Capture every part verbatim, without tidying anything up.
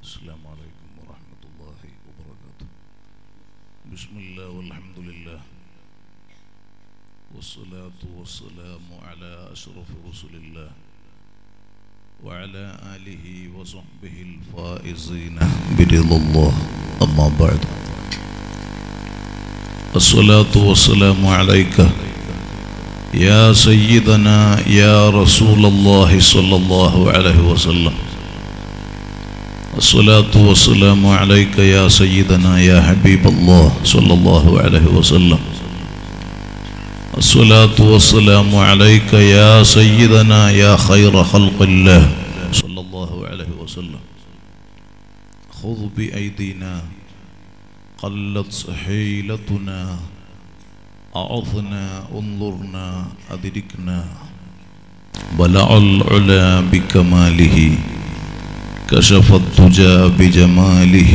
السلام عليكم ورحمة الله وبركاته. بسم الله والحمد لله والصلاة والسلام على أشرف رسل الله وعلى آله وصحبه الفائزين برضا الله. أما بعد، الصلاة والسلام عليك يا سيدنا يا رسول الله صلى الله عليه وسلم. الصلاة والسلام عليك يا سيدنا يا حبيب الله صلى الله عليه وسلم. الصلاة والسلام عليك يا سيدنا يا خير خلق الله صلى الله عليه وسلم. خذ بأيدينا قلت حيلتنا، أعظنا انظرنا أدركنا، بلع العلا بكماله، كشف الدجى بجماله،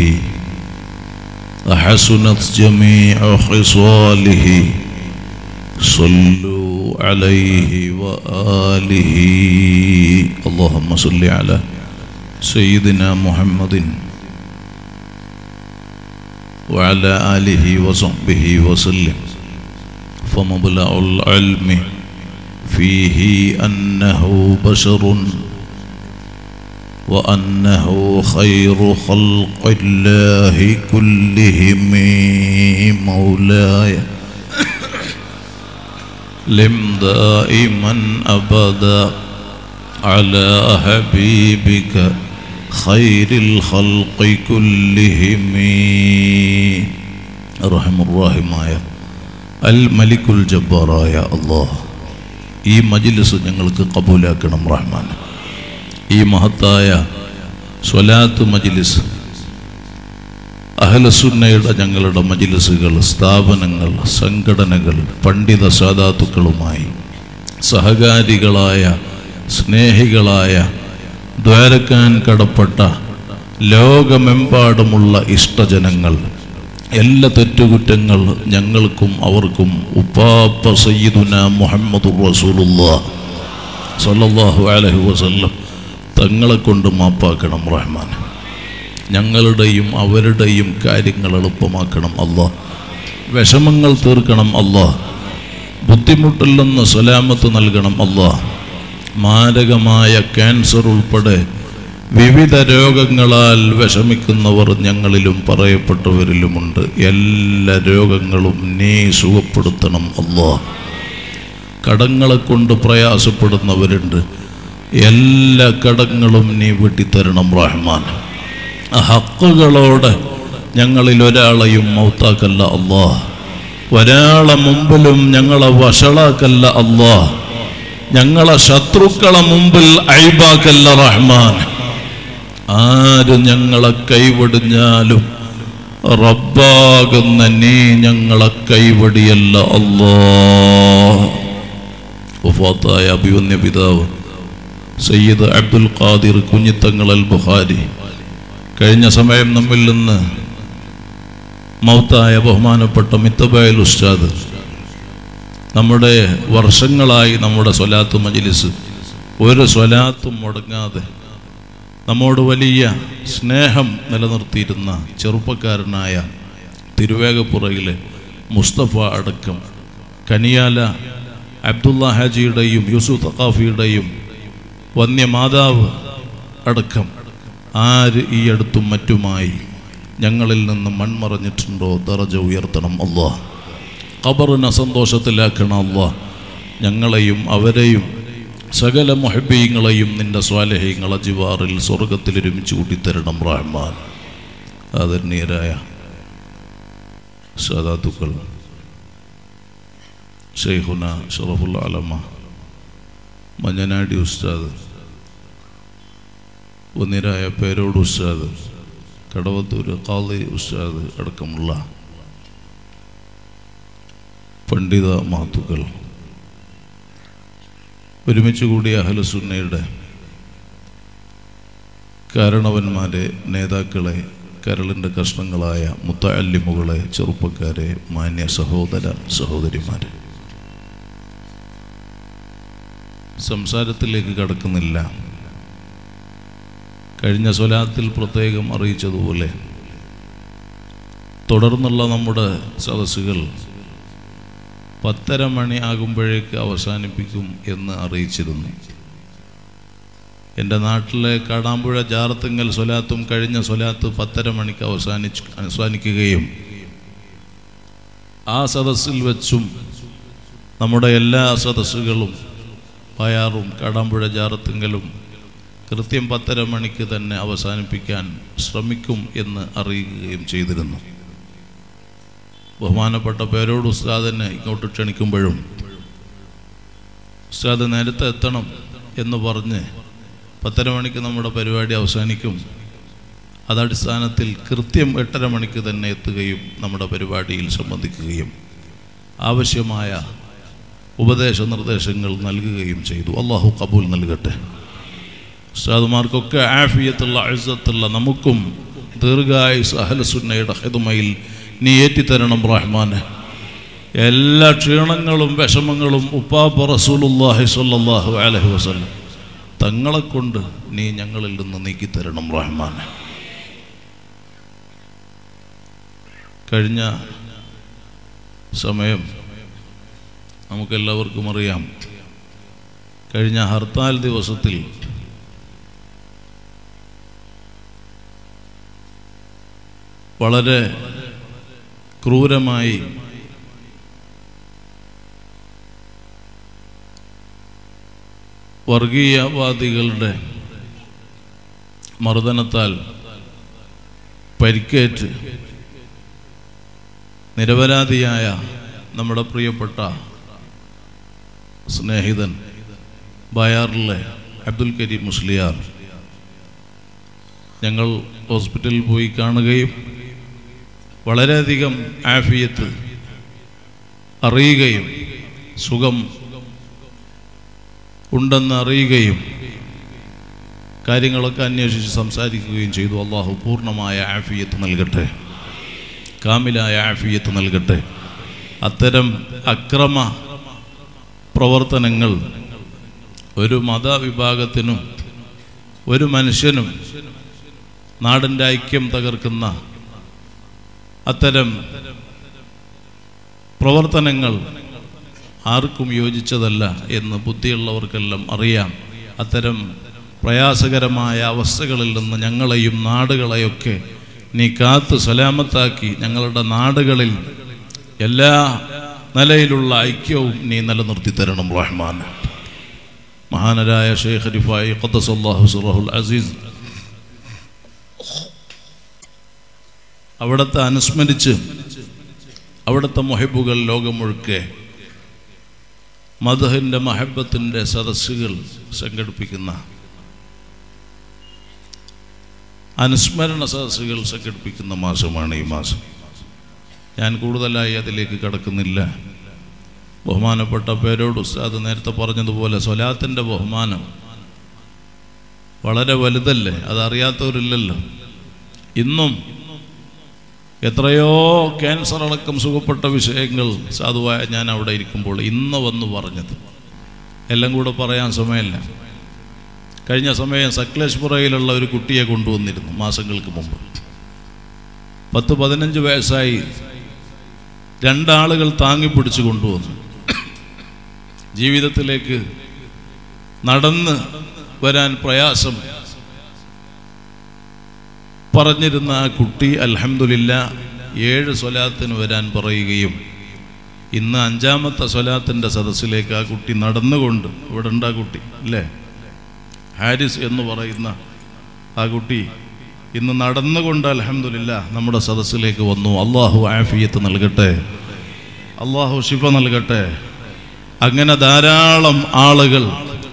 أحسنت جميع خصاله، صلوا عليه وآله. اللهم صل على سيدنا محمد وعلى آله وصحبه وسلم. فمبلغ العلم فيه أنه بشر وأنه خير خلق الله كلهم. مولاي لم دائما أبدا على حبيبك خير الخلق كلهم. رحم الراحماയ അൽ മലിക്കുൽ ജബ്ബാറായ അല്ലാഹ്, ഈ മജ്ലിസ് ഞങ്ങൾക്ക് കബൂലാക്കണം റഹ്മാൻ. ഈ മഹത്തായ സ്വലാത്ത് മജ്ലിസ്, അഹ്ലുസുന്നയുടെ ഞങ്ങളുടെ മജ്ലിസുകൾ, സ്ഥാപനങ്ങൾ, സംഘടനകൾ, പണ്ഡിത സാദാത്തുക്കളുമായി സഹകാരികളായ സ്നേഹികളായ ദ്വാരക്കാൻ കടപ്പെട്ട ലോകമെമ്പാടുമുള്ള ഇഷ്ടജനങ്ങൾ, എല്ലാ തെറ്റുകുറ്റങ്ങൾ ഞങ്ങൾക്കും അവർക്കും ഉപ്പാപ്പ സയ്യിദുന മുഹമ്മദുർ റസൂലുള്ളാഹ് സ്വല്ലല്ലാഹു അലൈഹി വസല്ലം തങ്ങളെ കൊണ്ട് മാപ്പാക്കണം റഹ്മാൻ. ഞങ്ങളുടെയും അവരുടെയും കാര്യങ്ങൾ എളുപ്പമാക്കണം അല്ലാഹ്. വിഷമങ്ങൾ തീർക്കണം അല്ലാഹ്. ബുദ്ധിമുട്ടിൽ നിന്ന് സലാമത്ത് നൽകണം അല്ലാഹ്. മാരകമായ ക്യാൻസർ ഉൾപ്പെടെ വിവിധ രോഗങ്ങളാൽ വിഷമിക്കുന്നവർ ഞങ്ങളിലും പറയപ്പെട്ടവരിലുമുണ്ട്. എല്ലാ രോഗങ്ങളും നീ സുഖപ്പെടുത്തണം അല്ലാഹ്. കടങ്ങളെ കൊണ്ട് പ്രയാസപ്പെടുന്നവരുണ്ട്. എല്ലാ കടങ്ങളും നീ വെട്ടിത്തരണം റഹ്മാൻ. ഹക്കുകളോടെ ഞങ്ങളിൽ ഒരാളെയും മൗത്താക്കല്ല അല്ലാഹ്. ഒരാളെ മുമ്പിലും ഞങ്ങളെ വഷളാക്കല്ല അല്ലാഹ്. ഞങ്ങളെ ശത്രുക്കളെ മുമ്പിൽ ഐബാക്കല്ല റഹ്മാൻ. ആര് ഞങ്ങളെ കൈവടിഞ്ഞാലും റബ്ബാകുന്ന നീ ഞങ്ങളെ കൈവടിയല്ല അല്ലാഹ്. വഫാത്തായ അഭിവന്യ പിതാവ് സയ്യിദ് അബ്ദുൽ ഖാദിർ കുഞ്ഞിത്തങ്ങൾ അൽ ബുഖാരി കഴിഞ്ഞ സമയം നമ്മിൽ നിന്ന് മൗത്തായ ബഹുമാനപ്പെട്ട മിത്തബായിൽ ഉസ്താദ് നമ്മുടെ വർഷങ്ങളായി നമ്മുടെ സ്വലാത്ത് മജ്ലിസ് ഒരു സ്വലാത്തും മുടങ്ങാതെ നമ്മോട് വലിയ സ്നേഹം നിലനിർത്തിയിരുന്ന ചെറുപ്പക്കാരനായ തിരുവേഗപ്പുറയിലെ മുസ്തഫ അടക്കം കനിയാല അബ്ദുള്ള ഹാജിയുടെയും യൂസുഫ് തഖാഫിയുടെയും വന്യമാതാവ് അടക്കം ആര് ഈ അടുത്തും മറ്റുമായി ഞങ്ങളിൽ നിന്ന് മൺമറഞ്ഞിട്ടുണ്ടോ ദറജ ഉയർത്തണം അല്ലാഹ്. ഖബറിനെ സന്തോഷത്തിലാക്കണം അല്ലാഹ്. ഞങ്ങളെയും അവരെയും സകല മുഹബ്ബീങ്ങളെയും നിന്റെ സ്വാലിഹീങ്ങളെ ജിവാറിൽ സ്വർഗത്തിൽ ഒരുമിച്ച് കൂട്ടിത്തരണം റഹ്മാൻ. ആദരണീയരായ സാദാത്തുക്കൾ, ശൈഖുന ശറഫുൽ അലമ മഞ്ഞനാടി ഉസ്താദ്, ഒന്നിരായ പേരോട് ഉസ്താദ്, കടവത്തൂർ ഖാദി ഉസ്താദ് അടക്കമുള്ള പണ്ഡിത മഹത്തുക്കൾ, ഒരുമിച്ച് കൂടിയ അഹ്ലുസുന്നയുടെ കാരണവന്മാരെ, നേതാക്കളെ, കരളിൻ്റെ കഷ്ണങ്ങളായ മുത്തഅല്ലിമുകളെ, ചെറുപ്പക്കാരെ, മാന്യ സഹോദര സഹോദരിമാരെ, സംസാരത്തിലേക്ക് കടക്കുന്നില്ല. കഴിഞ്ഞ സ്വലാത്തിൽ പ്രത്യേകം അറിയിച്ചതുപോലെ തുടർന്നുള്ള നമ്മുടെ സദസ്സുകൾ പത്തര മണി ആകുമ്പോഴേക്ക് അവസാനിപ്പിക്കും എന്ന് അറിയിച്ചിരുന്നു. എൻ്റെ നാട്ടിലെ കാടാമ്പുഴ ജാറത്തുങ്കൽ സ്വലാത്തും കഴിഞ്ഞ സ്വലാത്ത് പത്തര മണിക്ക് അവസാനിച്ച് അവസാനിക്കുകയും ആ സദസ്സിൽ വെച്ചും നമ്മുടെ എല്ലാ സദസ്സുകളും പയാറും കാടാമ്പുഴ ജാറത്തുങ്കലും കൃത്യം പത്തര മണിക്ക് തന്നെ അവസാനിപ്പിക്കാൻ ശ്രമിക്കും എന്ന് അറിയുകയും ചെയ്തിരുന്നു. ബഹുമാനപ്പെട്ട പേരോട് ഉസ്താദിനെ ഇങ്ങോട്ട് ക്ഷണിക്കുമ്പോഴും ഉസ്താദ് നേരത്തെ എത്തണം എന്ന് പറഞ്ഞ് പത്തര മണിക്ക് നമ്മുടെ പരിപാടി അവസാനിക്കും, അതടിസ്ഥാനത്തിൽ കൃത്യം എട്ടര മണിക്ക് തന്നെ എത്തുകയും നമ്മുടെ പരിപാടിയിൽ സംബന്ധിക്കുകയും ആവശ്യമായ ഉപദേശ നിർദ്ദേശങ്ങൾ നൽകുകയും ചെയ്തു. അള്ളാഹു കബൂൽ നൽകട്ടെ. ഉസ്താദുമാർക്കൊക്കെ ആഫിയത്തുള്ള ഇസ്സത്തുള്ള നമുക്കും ദീർഘായുസ് അഹ്ലുസുന്നയുടെ ഖിദ്മയിൽ നീ ഏറ്റിത്തരണം റഹ്മാനെ. എല്ലാ ക്ഷീണങ്ങളും വിഷമങ്ങളും ഉപ്പാപ്പ റസൂലുള്ളാഹി സ്വല്ലല്ലാഹു അലൈഹി വസല്ലം തങ്ങളെ കൊണ്ട് നീ ഞങ്ങളിൽ നിന്ന് നീക്കിത്തരണം റഹ്മാനെ. കഴിഞ്ഞ സമയം നമുക്കെല്ലാവർക്കും അറിയാം, കഴിഞ്ഞ ഹർത്താൽ ദിവസത്തിൽ വളരെ ക്രൂരമായി വർഗീയവാദികളുടെ മർദ്ദനത്താൽ പരിക്കേറ്റ് നിരപരാധിയായ നമ്മുടെ പ്രിയപ്പെട്ട സ്നേഹിതൻ ബയാറിലെ അബ്ദുൽ കരീം മുസ്ലിയാർ ഞങ്ങൾ ഹോസ്പിറ്റലിൽ പോയി കാണുകയും വളരെയധികം ആഫിയത്ത് അറിയുകയും സുഖം ഉണ്ടെന്ന് അറിയുകയും കാര്യങ്ങളൊക്കെ അന്വേഷിച്ച് സംസാരിക്കുകയും ചെയ്തു. അള്ളാഹു പൂർണ്ണമായ ആഫിയത്ത് നൽകട്ടെ, കാമിലായ ആഫിയത്ത് നൽകട്ടെ. അത്തരം അക്രമ പ്രവർത്തനങ്ങൾ ഒരു മതവിഭാഗത്തിനും ഒരു മനുഷ്യനും നാടിൻ്റെ ഐക്യം തകർക്കുന്ന അത്തരം പ്രവർത്തനങ്ങൾ ആർക്കും യോജിച്ചതല്ല എന്ന് ബുദ്ധിയുള്ളവർക്കെല്ലാം അറിയാം. അത്തരം പ്രയാസകരമായ അവസ്ഥകളിൽ നിന്ന് ഞങ്ങളെയും നാടുകളെയൊക്കെ നീ കാത്ത് സലാമത്താക്കി ഞങ്ങളുടെ നാടുകളിൽ എല്ലാ നിലയിലുള്ള ഐക്യവും നീ നിലനിർത്തി തരണം റഹ്മാൻ. മഹാനരായ ഷെയ്ഖ് റിഫായി ഖദ്ദസല്ലാഹു സിറഹുൽ അസീസ് അവിടുത്തെ അനുസ്മരിച്ച് അവിടുത്തെ മുഹിബുകൾ ലോകം മുഴുക്കെ മദ്ഹിൻ്റെ മഹബത്തിൻ്റെ സദസ്സുകൾ സംഘടിപ്പിക്കുന്ന അനുസ്മരണ സദസ്സുകൾ സംഘടിപ്പിക്കുന്ന മാസമാണ് ഈ മാസം. ഞാൻ കൂടുതലായി അതിലേക്ക് കടക്കുന്നില്ല. ബഹുമാനപ്പെട്ട പേരോട് ഉസ്താദ് നേരത്തെ പറഞ്ഞതുപോലെ സ്വലാത്തിൻ്റെ ബഹുമാനം വളരെ വലുതല്ലേ, അതറിയാത്തവരില്ലല്ലോ. ഇന്നും എത്രയോ ക്യാൻസർ അടക്കം സുഖപ്പെട്ട വിഷയങ്ങൾ സാധുവായ ഞാൻ അവിടെ ഇരിക്കുമ്പോൾ ഇന്ന് വന്ന് പറഞ്ഞത് എല്ലാം കൂടെ പറയാൻ സമയമില്ല. കഴിഞ്ഞ സമയം സക്ലേശ്പുറയിലുള്ള ഒരു കുട്ടിയെ കൊണ്ടുവന്നിരുന്നു മാസങ്ങൾക്ക് മുമ്പ്. പത്ത് പതിനഞ്ച് വയസ്സായി, രണ്ടാളുകൾ താങ്ങിപ്പിടിച്ച് കൊണ്ടുവന്നു. ജീവിതത്തിലേക്ക് നടന്ന് വരാൻ പ്രയാസം പറഞ്ഞിരുന്ന ആ കുട്ടി അൽഹംദുലില്ലാഹ് ഏഴ് സ്വലാത്തിന് വരാൻ പറയുകയും ഇന്ന് അഞ്ചാമത്തെ സ്വലാത്തിൻ്റെ സദസ്സിലേക്ക് ആ കുട്ടി നടന്നുകൊണ്ട്, ഇവിടെ ഉണ്ട് ആ കുട്ടി അല്ലേ, ഹാരിസ് എന്ന് പറയുന്ന ആ കുട്ടി ഇന്ന് നടന്നുകൊണ്ട് അൽഹംദുലില്ലാഹ് നമ്മുടെ സദസ്സിലേക്ക് വന്നു. അള്ളാഹു ആഫിയത്ത് നൽകട്ടെ, അള്ളാഹു ശിഫ നൽകട്ടെ. അങ്ങനെ ധാരാളം ആളുകൾ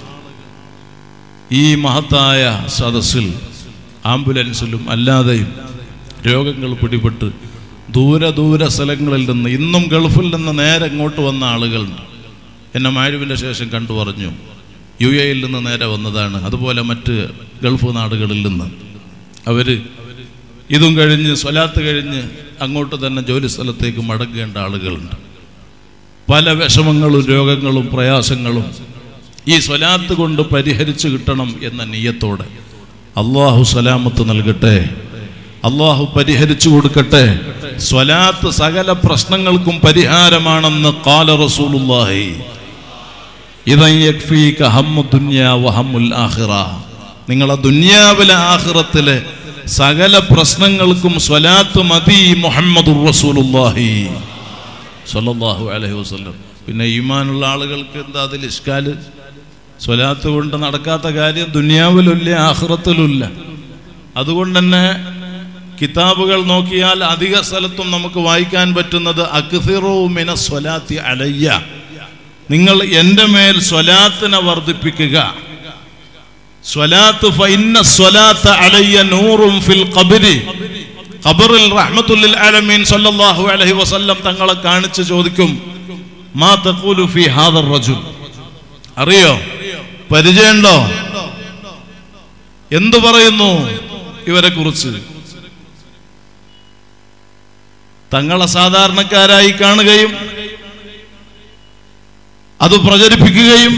ഈ മഹത്തായ സദസ്സിൽ ആംബുലൻസിലും അല്ലാതെയും രോഗങ്ങൾ പിടിപെട്ട് ദൂര ദൂര സ്ഥലങ്ങളിൽ നിന്ന്, ഇന്നും ഗൾഫിൽ നിന്ന് നേരെ ഇങ്ങോട്ട് വന്ന ആളുകളുണ്ട്. എന്നെ മഗ്‌രിബിൻ്റെ ശേഷം കണ്ടു പറഞ്ഞു, യു എയിൽ നിന്ന് നേരെ വന്നതാണ്, അതുപോലെ മറ്റ് ഗൾഫ് നാടുകളിൽ നിന്ന്. അവർ ഇതും കഴിഞ്ഞ് സ്വലാത്ത് കഴിഞ്ഞ് അങ്ങോട്ട് തന്നെ ജോലി സ്ഥലത്തേക്ക് മടങ്ങേണ്ട ആളുകളുണ്ട്. പല വിഷമങ്ങളും രോഗങ്ങളും പ്രയാസങ്ങളും ഈ സ്വലാത്ത് കൊണ്ട് പരിഹരിച്ചു കിട്ടണം എന്ന നിയ്യത്തോടെ അള്ളാഹു സലാമത്ത് നൽകട്ടെ, അള്ളാഹു പരിഹരിച്ചു കൊടുക്കട്ടെ. സ്വലാത്ത് സകല പ്രശ്നങ്ങൾക്കും പരിഹാരമാണെന്ന് ഖാല റസൂലുള്ളാഹി ഇദൻ യക്ഫീക ഹമ്മു ദുനിയാ വഹമ്മുൽ ആഖിറ. നിങ്ങളെ ദുനിയാവിലെ ആഖിറത്തിലെ സകല പ്രശ്നങ്ങൾക്കും സ്വലാത്ത് മതി മുഹമ്മദുർ റസൂലുള്ളാഹി സ്വല്ലല്ലാഹു അലൈഹി വസല്ലം. പിന്നെ ഈമാനുള്ള ആളുകൾക്ക് എന്താ അതിൽ ഇഷ്കാല്? സ്വലാത്ത് കൊണ്ട് നടക്കാത്ത കാര്യം ദുനിയാവിലുമില്ല ആഖിറത്തിലുമില്ല. അതുകൊണ്ട് തന്നെ കിതാബുകൾ നോക്കിയാൽ അധിക സ്ഥലത്തും നമുക്ക് വായിക്കാൻ പറ്റുന്നത് അക്സിറു മിനസ് സ്വലാത്തി അലയ്യ, നിങ്ങൾ എൻ്റെ മേൽ സ്വലാത്തിനെ വർദ്ധിപ്പിക്കുക. സ്വലാത്ത് ഫഇന്ന സ്വലാത്ത അലയ്യ നൂറും ഫിൽ ഖബ്രി. ഖബറിൽ റഹ്മത്തുൽ ലിൽ ആലമീൻ സല്ലല്ലാഹു അലൈഹി വസല്ലം തങ്ങളെ കാണിച്ച് ചോദിക്കും, മാ തഖൂലു ഫി ഹാദർ റജുൽ. അറിയോ, പരിചയമുണ്ടോ, എന്തു പറയുന്നു ഇവരെ കുറിച്ച്? തങ്ങളെ സാധാരണക്കാരായി കാണുകയും അത് പ്രചരിപ്പിക്കുകയും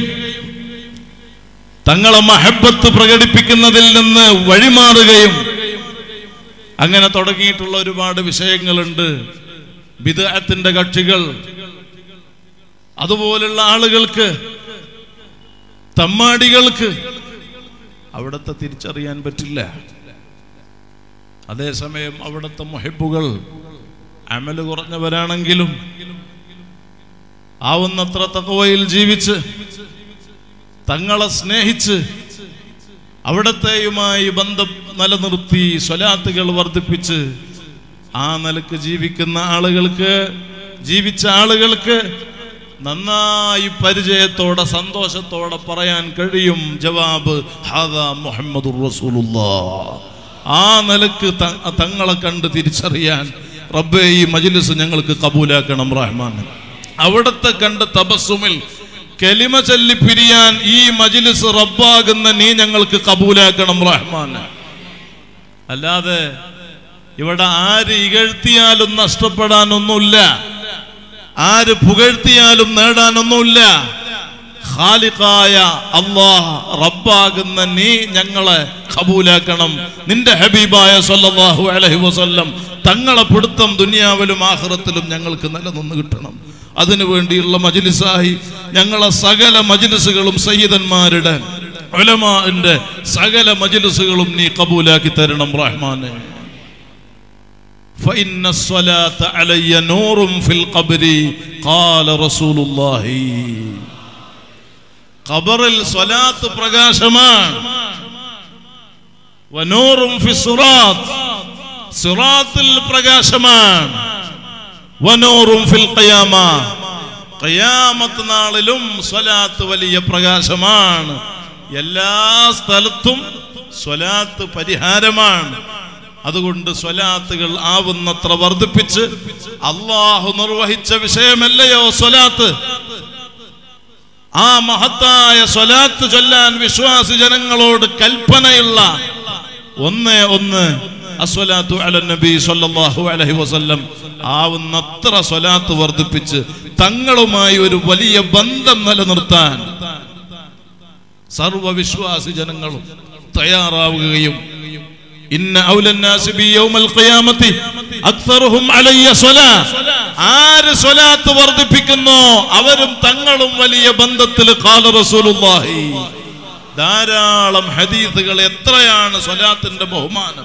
തങ്ങളെ മഹബത്ത് പ്രകടിപ്പിക്കുന്നതിൽ നിന്ന് വഴിമാറുകയും അങ്ങനെ തുടങ്ങിയിട്ടുള്ള ഒരുപാട് വിഷയങ്ങളുണ്ട്. ബിദ്അത്തിന്റെ കക്ഷികൾ, അതുപോലുള്ള ആളുകൾക്ക്, തമ്മാടികൾക്ക് അവിടത്തെ തിരിച്ചറിയാൻ പറ്റില്ല. അതേസമയം അവിടുത്തെ മുഹിബ്ബുകൾ അമല് കുറഞ്ഞവരാണെങ്കിലും ആവുന്നത്ര തഖ്വയിൽ ജീവിച്ച് തങ്ങളെ സ്നേഹിച്ച് അവിടത്തെയുമായി ബന്ധം നിലനിർത്തി സ്വലാത്തുകൾ വർദ്ധിപ്പിച്ച് ആ നിലക്ക് ജീവിക്കുന്ന ആളുകൾക്ക്, ജീവിച്ച ആളുകൾക്ക് നന്നായി പരിചയത്തോടെ സന്തോഷത്തോടെ പറയാൻ കഴിയും ജവാബ് ഹാദാ മുഹമ്മദുർ റസൂലുള്ളാഹ്. ആ നിലക്ക് തങ്ങളെ കണ്ട് തിരിച്ചറിയാൻ റബ്ബേ ഈ മജ്ലിസ് ഞങ്ങൾക്ക് കബൂലാക്കണം റഹ്മാൻ. അവിടത്തെ കണ്ട് തബസ്സുമിൽ കലിമ ചൊല്ലി പിരിയാൻ ഈ മജ്ലിസ് റബ്ബാകുന്ന നീ ഞങ്ങൾക്ക് കബൂലാക്കണം റഹ്മാൻ. അല്ലാതെ ഇവിടെ ആര് ഇകഴ്ത്തിയാലും നഷ്ടപ്പെടാനൊന്നുമില്ല, ആര് പുകഴ്ത്തിയാലും നേടാനൊന്നുമില്ല. ഖാലിഖായ അല്ലാഹ് റബ്ബാകുന്ന നീ ഞങ്ങളെ കബൂലാക്കണം. നിന്റെ ഹബീബായ സല്ലല്ലാഹു അലൈഹി വസല്ലം തങ്ങളെ പിടുത്തം ദുനിയാവിലും ആഖിറത്തിലും ഞങ്ങൾക്ക് നിലനിന്ന് കിട്ടണം. അതിനു വേണ്ടിയുള്ള മജ്ലിസായി ഞങ്ങളെ സകല മജ്ലിസുകളും സയ്യിദന്മാരുടെ ഉലമാഇന്റെ സകല മജ്ലിസുകളും നീ കബൂലാക്കി തരണം റഹ്മാനെ. فإن الصلاة علي نور في القبر قال رسول الله. ഖബറിൽ സ്വലാത്ത് പ്രകാശമാണ്. വനൂറും ഫി സിറാത്ത്, സിറാത്തിൽ പ്രകാശമാണ്. വനൂറും ഫിൽ ഖിയാമ, ഖിയാമത്ത് നാളിലും സ്വലാത്ത് വലിയ പ്രകാശമാണ്. എല്ലാ സ്ഥലത്തും സ്വലാത്ത് പരിഹാരമാണ്. അതുകൊണ്ട് സ്വലാത്തുകൾ ആവുന്നത്ര വർദ്ധിപ്പിച്ച് അള്ളാഹു നിർവഹിച്ച വിഷയമല്ലയോ സ്വലാത്ത്. ആ മഹത്തായ സ്വലാത്ത് ചൊല്ലാൻ വിശ്വാസി ജനങ്ങളോട് കൽപ്പനയുള്ള ഒന്നേ ഒന്ന് അസ്വലാത്തു അലൻ നബി സല്ലല്ലാഹു അലൈഹി വസല്ലം. ആവുന്നത്ര സ്വലാത്ത് വർദ്ധിപ്പിച്ച് തങ്ങളുമായി ഒരു വലിയ ബന്ധം നിലനിർത്താൻ സർവ വിശ്വാസി ജനങ്ങളും തയ്യാറാവുകയും ഇന്ന ഔലന്നാസി ബി യൗമൽ ഖിയാമത്തി അക്സറുഹും അലയ്യ സ്വലാ, ആര് സ്വലാത്ത് വർദ്ധിപ്പിക്കുന്നോ അവരും തങ്ങളും വലിയ ബന്ധത്തിൽ. ഖാല റസൂലുള്ളാഹി. ധാരാളം ഹദീസുകൾ, എത്രയാണ് സ്വലാത്തിന്റെ ബഹുമാനം.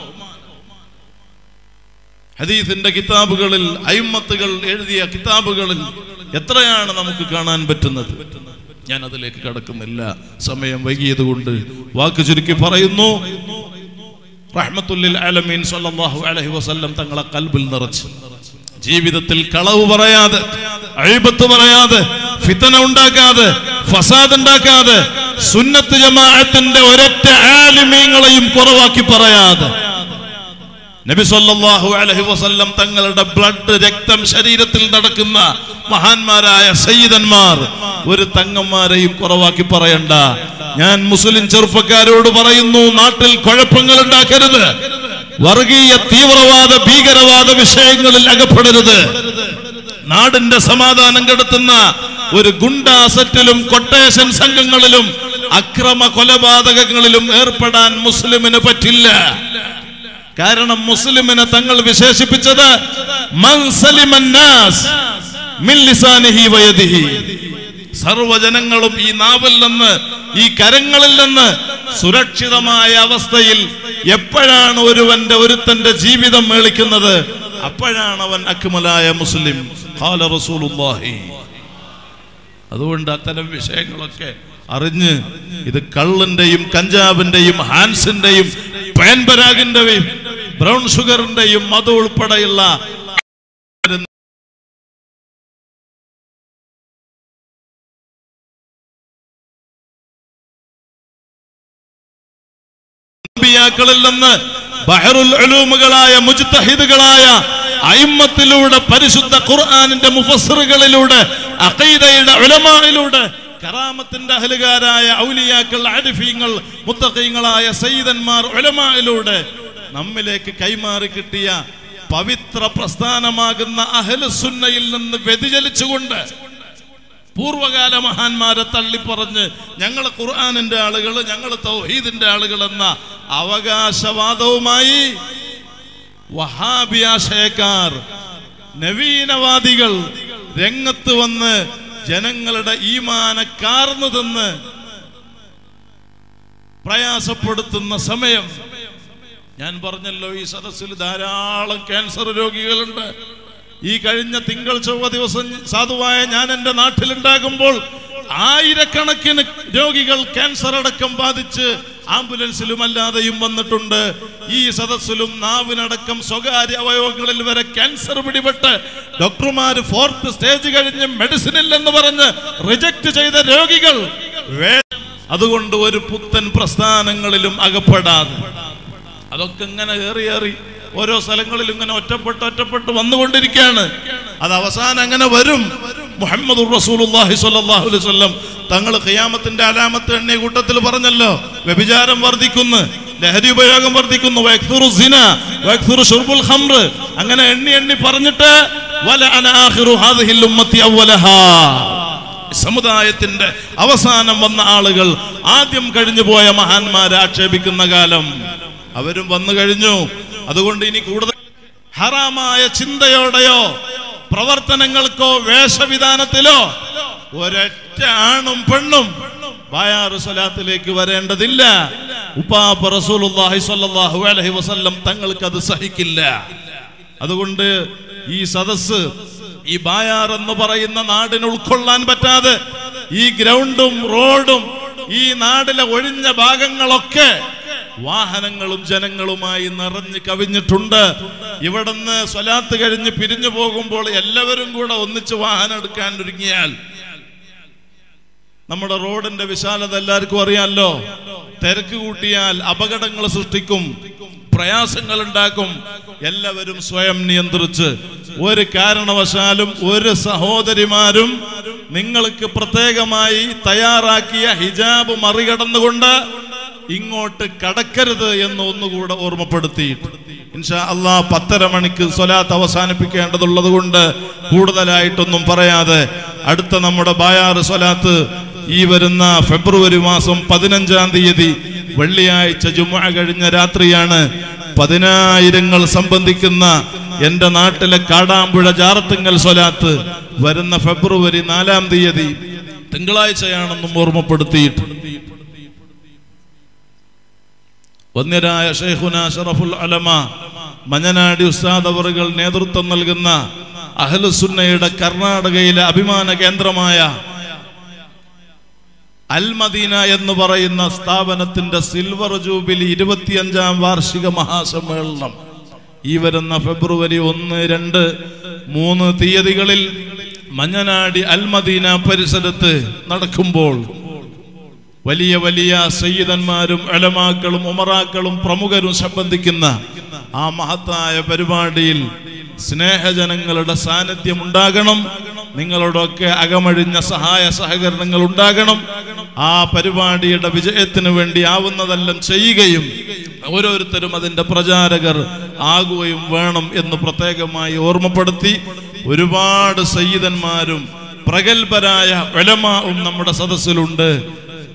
ഹദീസിന്റെ കിതാബുകളിൽ, അയിമ്മത്തുകൾ എഴുതിയ കിതാബുകളിൽ എത്രയാണ് നമുക്ക് കാണാൻ പറ്റുന്നത്. ഞാൻ അതിലേക്ക് കടക്കുന്നില്ല, സമയം വൈകിയത് കൊണ്ട് വാക്ക് ചുരുക്കി പറയുന്നു. റഹ്മത്തുൽ ലിൽ ആലമീൻ സല്ലല്ലാഹു അലൈഹി വസല്ലം തങ്ങളെ ഖൽബിൽ നിറച്ച് ജീവിതത്തിൽ കളവ് പറയാതെ, അയ്ബത്ത് പറയാതെ, ഫിത്ന ഉണ്ടാക്കാതെ, ഫസാദ് ഉണ്ടാക്കാതെ, സുന്നത്ത് ജമാഅത്തിന്റെ ഒരൊറ്റ ആലിമീങ്ങളെയും കുറവാക്കി പറയാതെ നബി സല്ലല്ലാഹു അലൈഹി വസല്ലം തങ്ങളുടെ ബ്ലഡ്, രക്തം ശരീരത്തിൽ നടക്കുന്ന മഹാന്മാരായ സയ്യിദന്മാർ ഒരു തങ്ങന്മാരെയും കുറവാക്കി പറയണ്ട. ഞാൻ മുസ്ലിം ചെറുപ്പക്കാരോട് പറയുന്നു, നാട്ടിൽ കുഴപ്പങ്ങൾ ഉണ്ടാക്കരുത്, വർഗീയ തീവ്രവാദ ഭീകരവാദ വിഷയങ്ങളിൽ അകപ്പെടരുത്. നാടിന്റെ സമാധാനം കെടുത്തുന്ന ഒരു ഗുണ്ടാ സെറ്റിലും കൊട്ടേഷൻ സംഘങ്ങളിലും അക്രമ കൊലപാതകങ്ങളിലും ഏർപ്പെടാൻ മുസ്ലിമിന് പറ്റില്ല. കാരണം മുസ്ലിമിനെ തങ്ങൾ വിശേഷിപ്പിച്ചത് മൻ സലിമൻ നാസ് മിൻ ലിസാനിഹി വയദിഹി. സർവ്വജനങ്ങളും ഈ നാവിൽ നിന്ന്, ഈ കരങ്ങളിൽ നിന്ന് സുരക്ഷിതമായ അവസ്ഥയിൽ എപ്പോഴാണ് ഒരുവന്റെ ഒരുത്തന്റെ ജീവിതം മേളിക്കുന്നത്, അപ്പോഴാണ് അവൻ അക്മലായ മുസ്ലിം. ഖാല റസൂലുള്ളാഹി. അതുകൊണ്ട് അത്തരം വിഷയങ്ങളൊക്കെ അറിഞ്ഞ് ഇത് കള്ളിന്റെയും കഞ്ചാവിന്റെയും ഹാൻസിന്റെയും പാൻപരാഗിന്റെയും ബ്രൗൺ ഷുഗറിന്റെയും മധു ഉൾപ്പെടെയുള്ള ിൽ നിന്ന് ബഹറുൽ ഉലൂമുകളായ മുജ്തഹിദുകളായ അയിമ്മത്തിലൂടെ, പരിശുദ്ധ ഖുർആനിന്റെ മുഫസ്സിറുകളിലൂടെ, അഖീദയുടെ ഉലമായിലൂടെ, കറാമത്തിന്റെ അഹ്ലുകാരായ ഔലിയാക്കൾ, ആരിഫീങ്ങൾ, മുത്തഖീങ്ങളായ സയ്യിദന്മാർ ഉലമായിലൂടെ നമ്മിലേക്ക് കൈമാറി കിട്ടിയ പവിത്ര പ്രസ്ഥാനമാകുന്ന അഹ്ലുസുന്നയിൽ നിന്ന് വ്യതിചലിച്ചുകൊണ്ട് പൂർവകാല മഹാന്മാരെ തള്ളിപ്പറഞ്ഞ് ഞങ്ങൾ ഖുർആനിന്റെ ആളുകൾ, ഞങ്ങൾ തൗഹീദിന്റെ ആളുകൾ എന്ന അവകാശവാദവുമായി വഹാബി ആശയക്കാർ, നവീനവാദികൾ രംഗത്ത് വന്ന് ജനങ്ങളുടെ ഈമാനെ കാർന്നു തിന്ന് പ്രയാസപ്പെടുത്തുന്ന സമയം, ഞാൻ പറഞ്ഞല്ലോ ഈ സദസ്സിൽ ധാരാളം ക്യാൻസർ രോഗികളുണ്ട്. ഈ കഴിഞ്ഞ തിങ്കൾ ചൊവ്വ ദിവസം സാധുവായ ഞാൻ എൻ്റെ നാട്ടിലുണ്ടാകുമ്പോൾ ആയിരക്കണക്കിന് രോഗികൾ ക്യാൻസർ അടക്കം ബാധിച്ച് ആംബുലൻസിലും അല്ലാതെയും വന്നിട്ടുണ്ട്. ഈ സദസ്സിലും നാവിനടക്കം സ്വകാര്യ അവയവങ്ങളിൽ വരെ ക്യാൻസർ പിടിപെട്ട് ഡോക്ടർമാർ ഫോർത്ത് സ്റ്റേജ് കഴിഞ്ഞ് മെഡിസിൻ ഇല്ലെന്ന് പറഞ്ഞ് റിജക്ട് ചെയ്ത രോഗികൾ. അതുകൊണ്ട് ഒരു പുത്തൻ പ്രസ്ഥാനങ്ങളിലും അകപ്പെടാതെ അതൊക്കെ ഇങ്ങനെ ഏറി ഏറി ഓരോ സ്ഥലങ്ങളിലും ഇങ്ങനെ ഒറ്റപ്പെട്ട് ഒറ്റപ്പെട്ട് വന്നുകൊണ്ടിരിക്കുകയാണ്. അത് അവസാനം അങ്ങനെ വരും. മുഹമ്മദുർ റസൂലുള്ളാഹി സ്വല്ലല്ലാഹു അലൈഹി വസല്ലം തങ്ങൾ ഖിയാമത്തിന്റെ അലാമത്ത് എണ്ണിയ കൂട്ടത്തിൽ പറഞ്ഞല്ലോ, വ്യഭിചാരം വർദ്ധിക്കുന്നു, ലഹരി ഉപയോഗം വർദ്ധിക്കുന്നു, വയക്തുറു സിന വയക്തുറു ശുർബുൽ ഖംർ, അങ്ങനെ എണ്ണി എണ്ണി പറഞ്ഞിട്ട് വല അന ആഖിറു ഹാദിഹിൽ ഉമ്മത്തി അവലഹാ, സമുദായത്തിന്റെ അവസാനം വന്ന ആളുകൾ, ആദ്യം കഴിഞ്ഞു പോയ മഹാന്മാരെ ആക്ഷേപിക്കുന്ന കാലം അവരും വന്നു കഴിഞ്ഞു. അതുകൊണ്ട് ഇനി കൂടുതൽ ഹറാമായ ചിന്തയോടെയോ പ്രവർത്തനങ്ങൾക്കോ വേഷവിധാനത്തിലോ ഒരൊറ്റ ആണും പെണ്ണും ബായാറു സ്വലാത്തിലേക്ക് വരേണ്ടതില്ല. ഉപ്പാപ്പ റസൂലുള്ളാഹി സ്വല്ലല്ലാഹു അലൈഹി വസല്ലം തങ്ങൾക്ക് അത് സഹിക്കില്ല. അതുകൊണ്ട് ഈ സദസ്സ്, ഈ ബായാർ എന്ന് പറയുന്ന നാടിന് ഉൾക്കൊള്ളാൻ പറ്റാതെ ഈ ഗ്രൗണ്ടും റോഡും ഈ നാടിലെ ഒഴിഞ്ഞ ഭാഗങ്ങളൊക്കെ വാഹനങ്ങളും ജനങ്ങളുമായി നിറഞ്ഞു കവിഞ്ഞിട്ടുണ്ട്. ഇവിടുന്ന് സ്വലാത്ത് കഴിഞ്ഞ് പിരിഞ്ഞു പോകുമ്പോൾ എല്ലാവരും കൂടെ ഒന്നിച്ച് വാഹനം എടുക്കാൻ ഒരുങ്ങിയാൽ നമ്മുടെ റോഡിന്റെ വിശാലത എല്ലാവർക്കും അറിയാമല്ലോ. തിരക്ക് കൂട്ടിയാൽ അപകടങ്ങൾ സൃഷ്ടിക്കും, പ്രയാസങ്ങൾ ഉണ്ടാക്കും. എല്ലാവരും സ്വയം നിയന്ത്രിച്ച് ഒരു കാരണവശാലും ഒരു സഹോദരിമാരും നിങ്ങൾക്ക് പ്രത്യേകമായി തയ്യാറാക്കിയ ഹിജാബ് മറികടന്നുകൊണ്ട് ഇങ്ങോട്ട് കടക്കരുത് എന്ന് ഒന്നുകൂടെ ഓർമ്മപ്പെടുത്തിയിട്ട് ഇൻഷാ അല്ലാഹ് പത്തര മണിക്ക് സ്വലാത്ത് അവസാനിപ്പിക്കേണ്ടതുള്ളത് കൊണ്ട് കൂടുതലായിട്ടൊന്നും പറയാതെ അടുത്ത നമ്മുടെ ബായാർ സ്വലാത്ത് ഈ വരുന്ന ഫെബ്രുവരി മാസം പതിനഞ്ചാം തീയതി വെള്ളിയാഴ്ച ജുമുഅ കഴിഞ്ഞ രാത്രിയാണ്. പതിനായിരങ്ങൾ സംബന്ധിക്കുന്ന എന്റെ നാട്ടിലെ കാടാമ്പുഴ ജാറത്തുങ്കൽ സ്വലാത്ത് വരുന്ന ഫെബ്രുവരി നാലാം തീയതി തിങ്കളാഴ്ചയാണെന്നും ഓർമ്മപ്പെടുത്തിയിട്ടുണ്ട്. വന്യരായ ഷെയ്ഖുന ശറഫുൽ അലമ മഞ്ഞനാടി ഉസ്താദ് അവറുകൾ നേതൃത്വം നൽകുന്ന അഹ്ലുസുന്നയുടെ കർണാടകയിലെ അഭിമാന കേന്ദ്രമായ അൽ മദീന എന്ന് പറയുന്ന സ്ഥാപനത്തിന്റെ സിൽവർ ജൂബിലി ഇരുപത്തിയഞ്ചാം വാർഷിക മഹാസമ്മേളനം ഈ വരുന്ന ഫെബ്രുവരി ഒന്ന്, രണ്ട്, മൂന്ന് തീയതികളിൽ മഞ്ഞനാടി അൽ മദീന പരിസരത്ത് നടക്കുമ്പോൾ വലിയ വലിയ സയ്യിദന്മാരും ഉലമാക്കളും ഉമറാക്കളും പ്രമുഖരും സംബന്ധിക്കുന്ന ആ മഹത്തായ പരിപാടിയിൽ സ്നേഹജനങ്ങളുടെ സാന്നിധ്യം ഉണ്ടാകണം. നിങ്ങളോടൊക്കെ അകമഴിഞ്ഞ സഹായ സഹകരണങ്ങൾ ഉണ്ടാകണം. ആ പരിപാടിയുടെ വിജയത്തിന് വേണ്ടി ആവുന്നതെല്ലാം ചെയ്യുകയും ഓരോരുത്തരും അതിന്റെ പ്രചാരകർ ആകുകയും വേണം എന്ന് പ്രത്യേകമായി ഓർമ്മപ്പെടുത്തി, ഒരുപാട് സയ്യിദന്മാരും പ്രഗത്ഭരായ ഉലമാവും നമ്മുടെ സദസ്സിലുണ്ട്.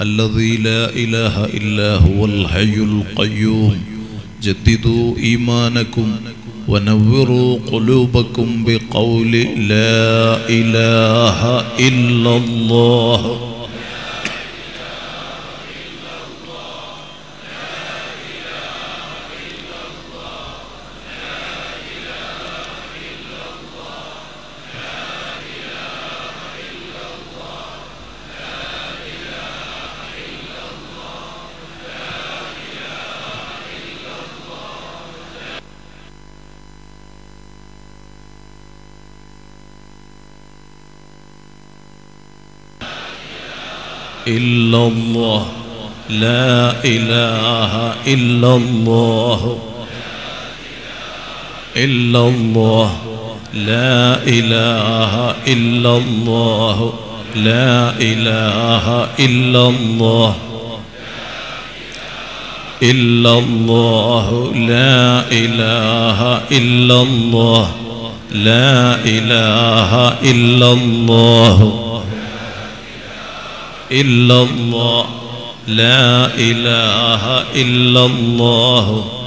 الذي لا إله إلا هو الحي القيوم جددوا إيمانكم ونوروا قلوبكم بقول لا إله إلا الله إلا الله لا إله إلا الله إلا الله لا إله إلا الله لا إله إلا الله إلا الله لا إله إلا الله لا إله إلا الله إلا الله لا إله إلا الله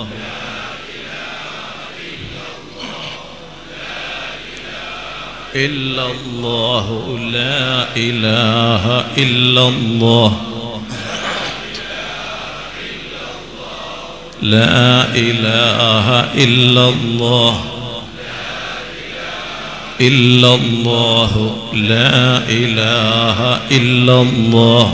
إلا الله لا إله إلا الله لا إله إلا الله إلا الله لا إله إلا الله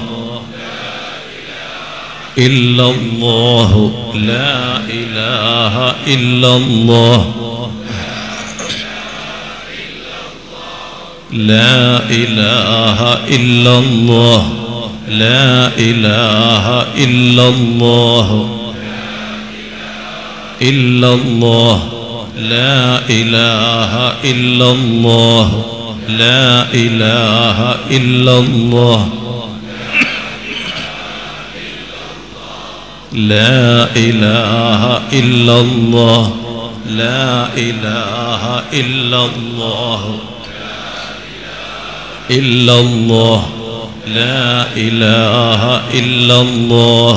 إلا الله لا إله إلا الله لا إله إلا الله لا إله إلا الله إلا الله لا إله إلا الله لا إله إلا الله لا إله إلا الله لا إله إلا الله إلا الله لا إله إلا الله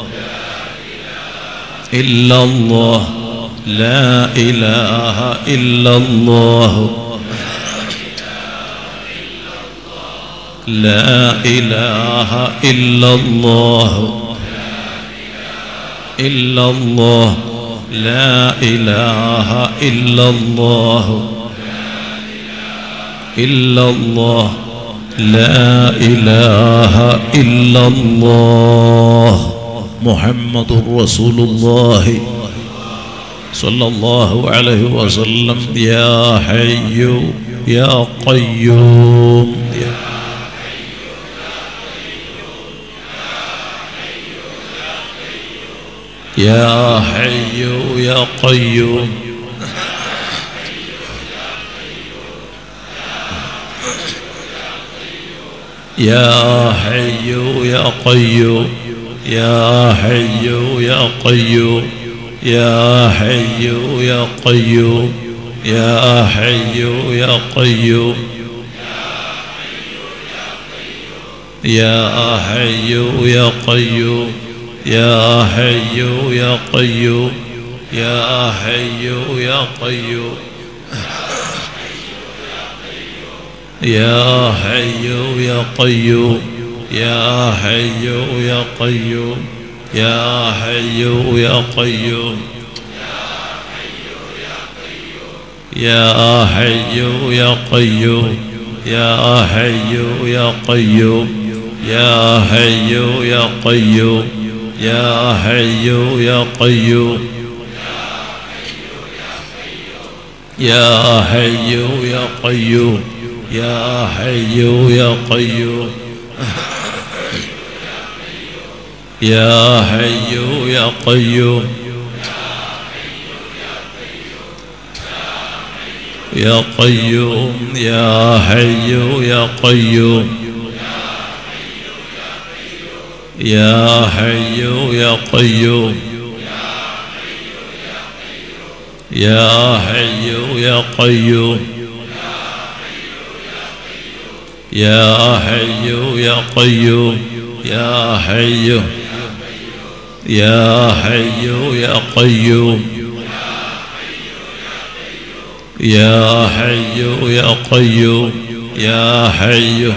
إلا الله لا إله إلا الله لا إله إلا الله إلا الله لا إله إلا الله إلا الله لا إله إلا الله محمد رسول الله صلى الله عليه وسلم يا حي يا قيوم يا حي يا قيوم يا حي يا قيوم يا حي يا قيوم يا حي يا قيوم يا حي يا قيوم يا حي يا قيوم يا حي يا قيوم يا حي يا قيوم يا حي يا قيوم يا حي يا قيوم يا حي يا قيوم يا حي يا قيوم يا حي يا قيوم يا حي يا قيوم يا حي يا قيوم يا حي يا قيوم يا حي يا قيوم يا حي يا قيوم يا قيوم يا حي يا قيوم يا حي يا قيوم يا حي يا قيوم يا حي يا قيوم يا حي يا حي يا قيوم يا حي يا قيوم يا حي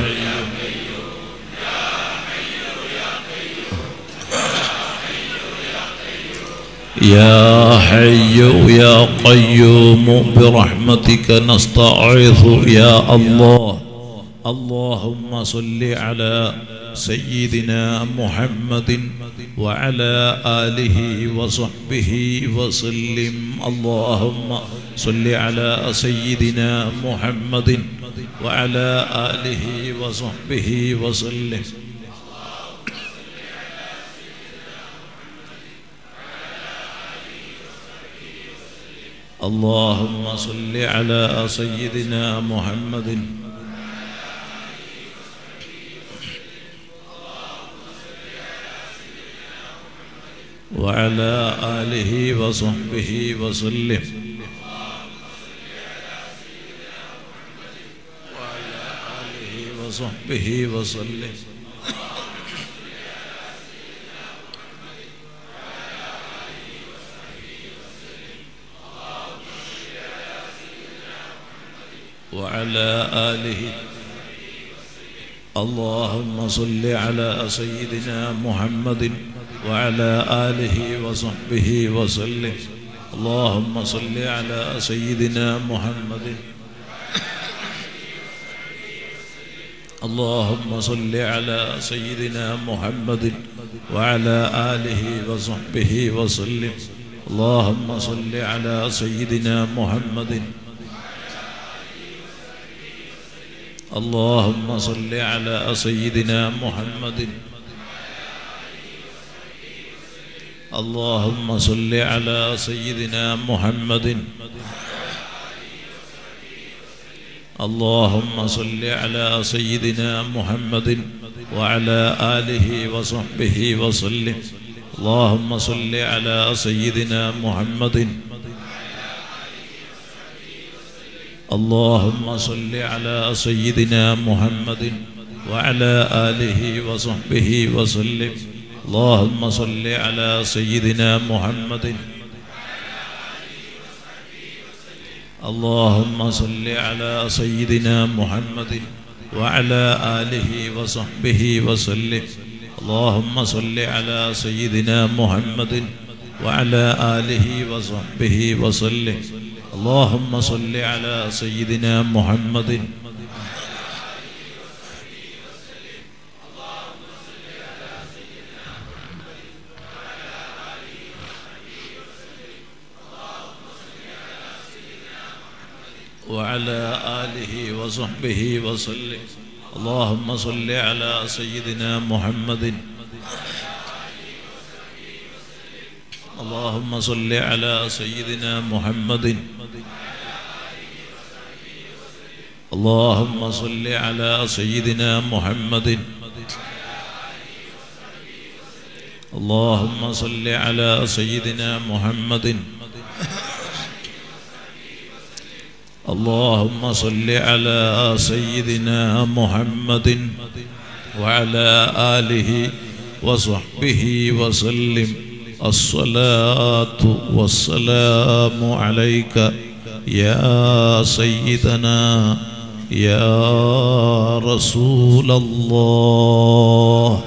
يا حي يا قيوم برحمتك نستعيذ يا الله. اللهم صل على سيدنا محمد وعلى آله وصحبه وسلم. اللهم صل على سيدنا محمد وعلى آله وصحبه وسلم. اللهم صل على سيدنا محمد وعلى آله وصحبه وسلم. وعلى آله وصحبه وسلم. وعلى آله. اللهم صل على سيدنا محمد وعلى آله وصحبه وسلم. اللهم صل على سيدنا محمد. اللهم صل على سيدنا محمد وعلى آله وصحبه وسلم. اللهم صل على سيدنا محمد. اللهم صل على سيدنا محمد. اللهم صل على سيدنا محمد. اللهم صل على سيدنا محمد وعلى آله وصحبه وسلم. اللهم صل على سيدنا محمد. اللهم صل على سيدنا محمد وعلى آله وصحبه وسلم. اللهم صل على سيدنا محمد. اللهم صل على سيدنا محمد وعلى آله وصحبه وسلم. اللهم صل على سيدنا محمد وعلى آله وصحبه وسلم. اللهم صل على سيدنا محمد. وعلى آله وصحبه وسلم. اللهم صل على سيدنا محمد. اللهم صل على سيدنا محمد. اللهم صل على سيدنا محمد. اللهم صل على سيدنا محمد. اللهم صل على سيدنا محمد وعلى آله وصحبه وسلم. الصلاة والسلام عليك يا سيدنا يا رسول الله.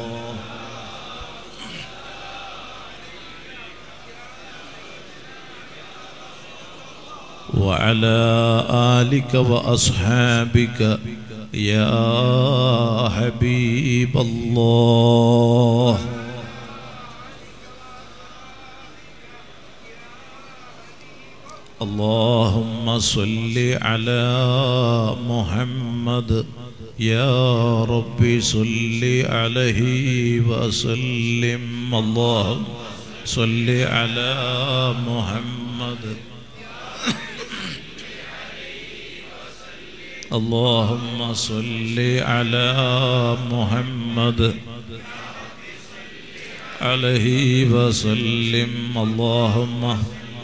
وعلى آلك وأصحابك يا حبيب الله. اللهم صل على محمد يا ربي صل عليه وسلم. اللهم صل على محمد. اللهم صل على محمد عليه وسلم. اللهم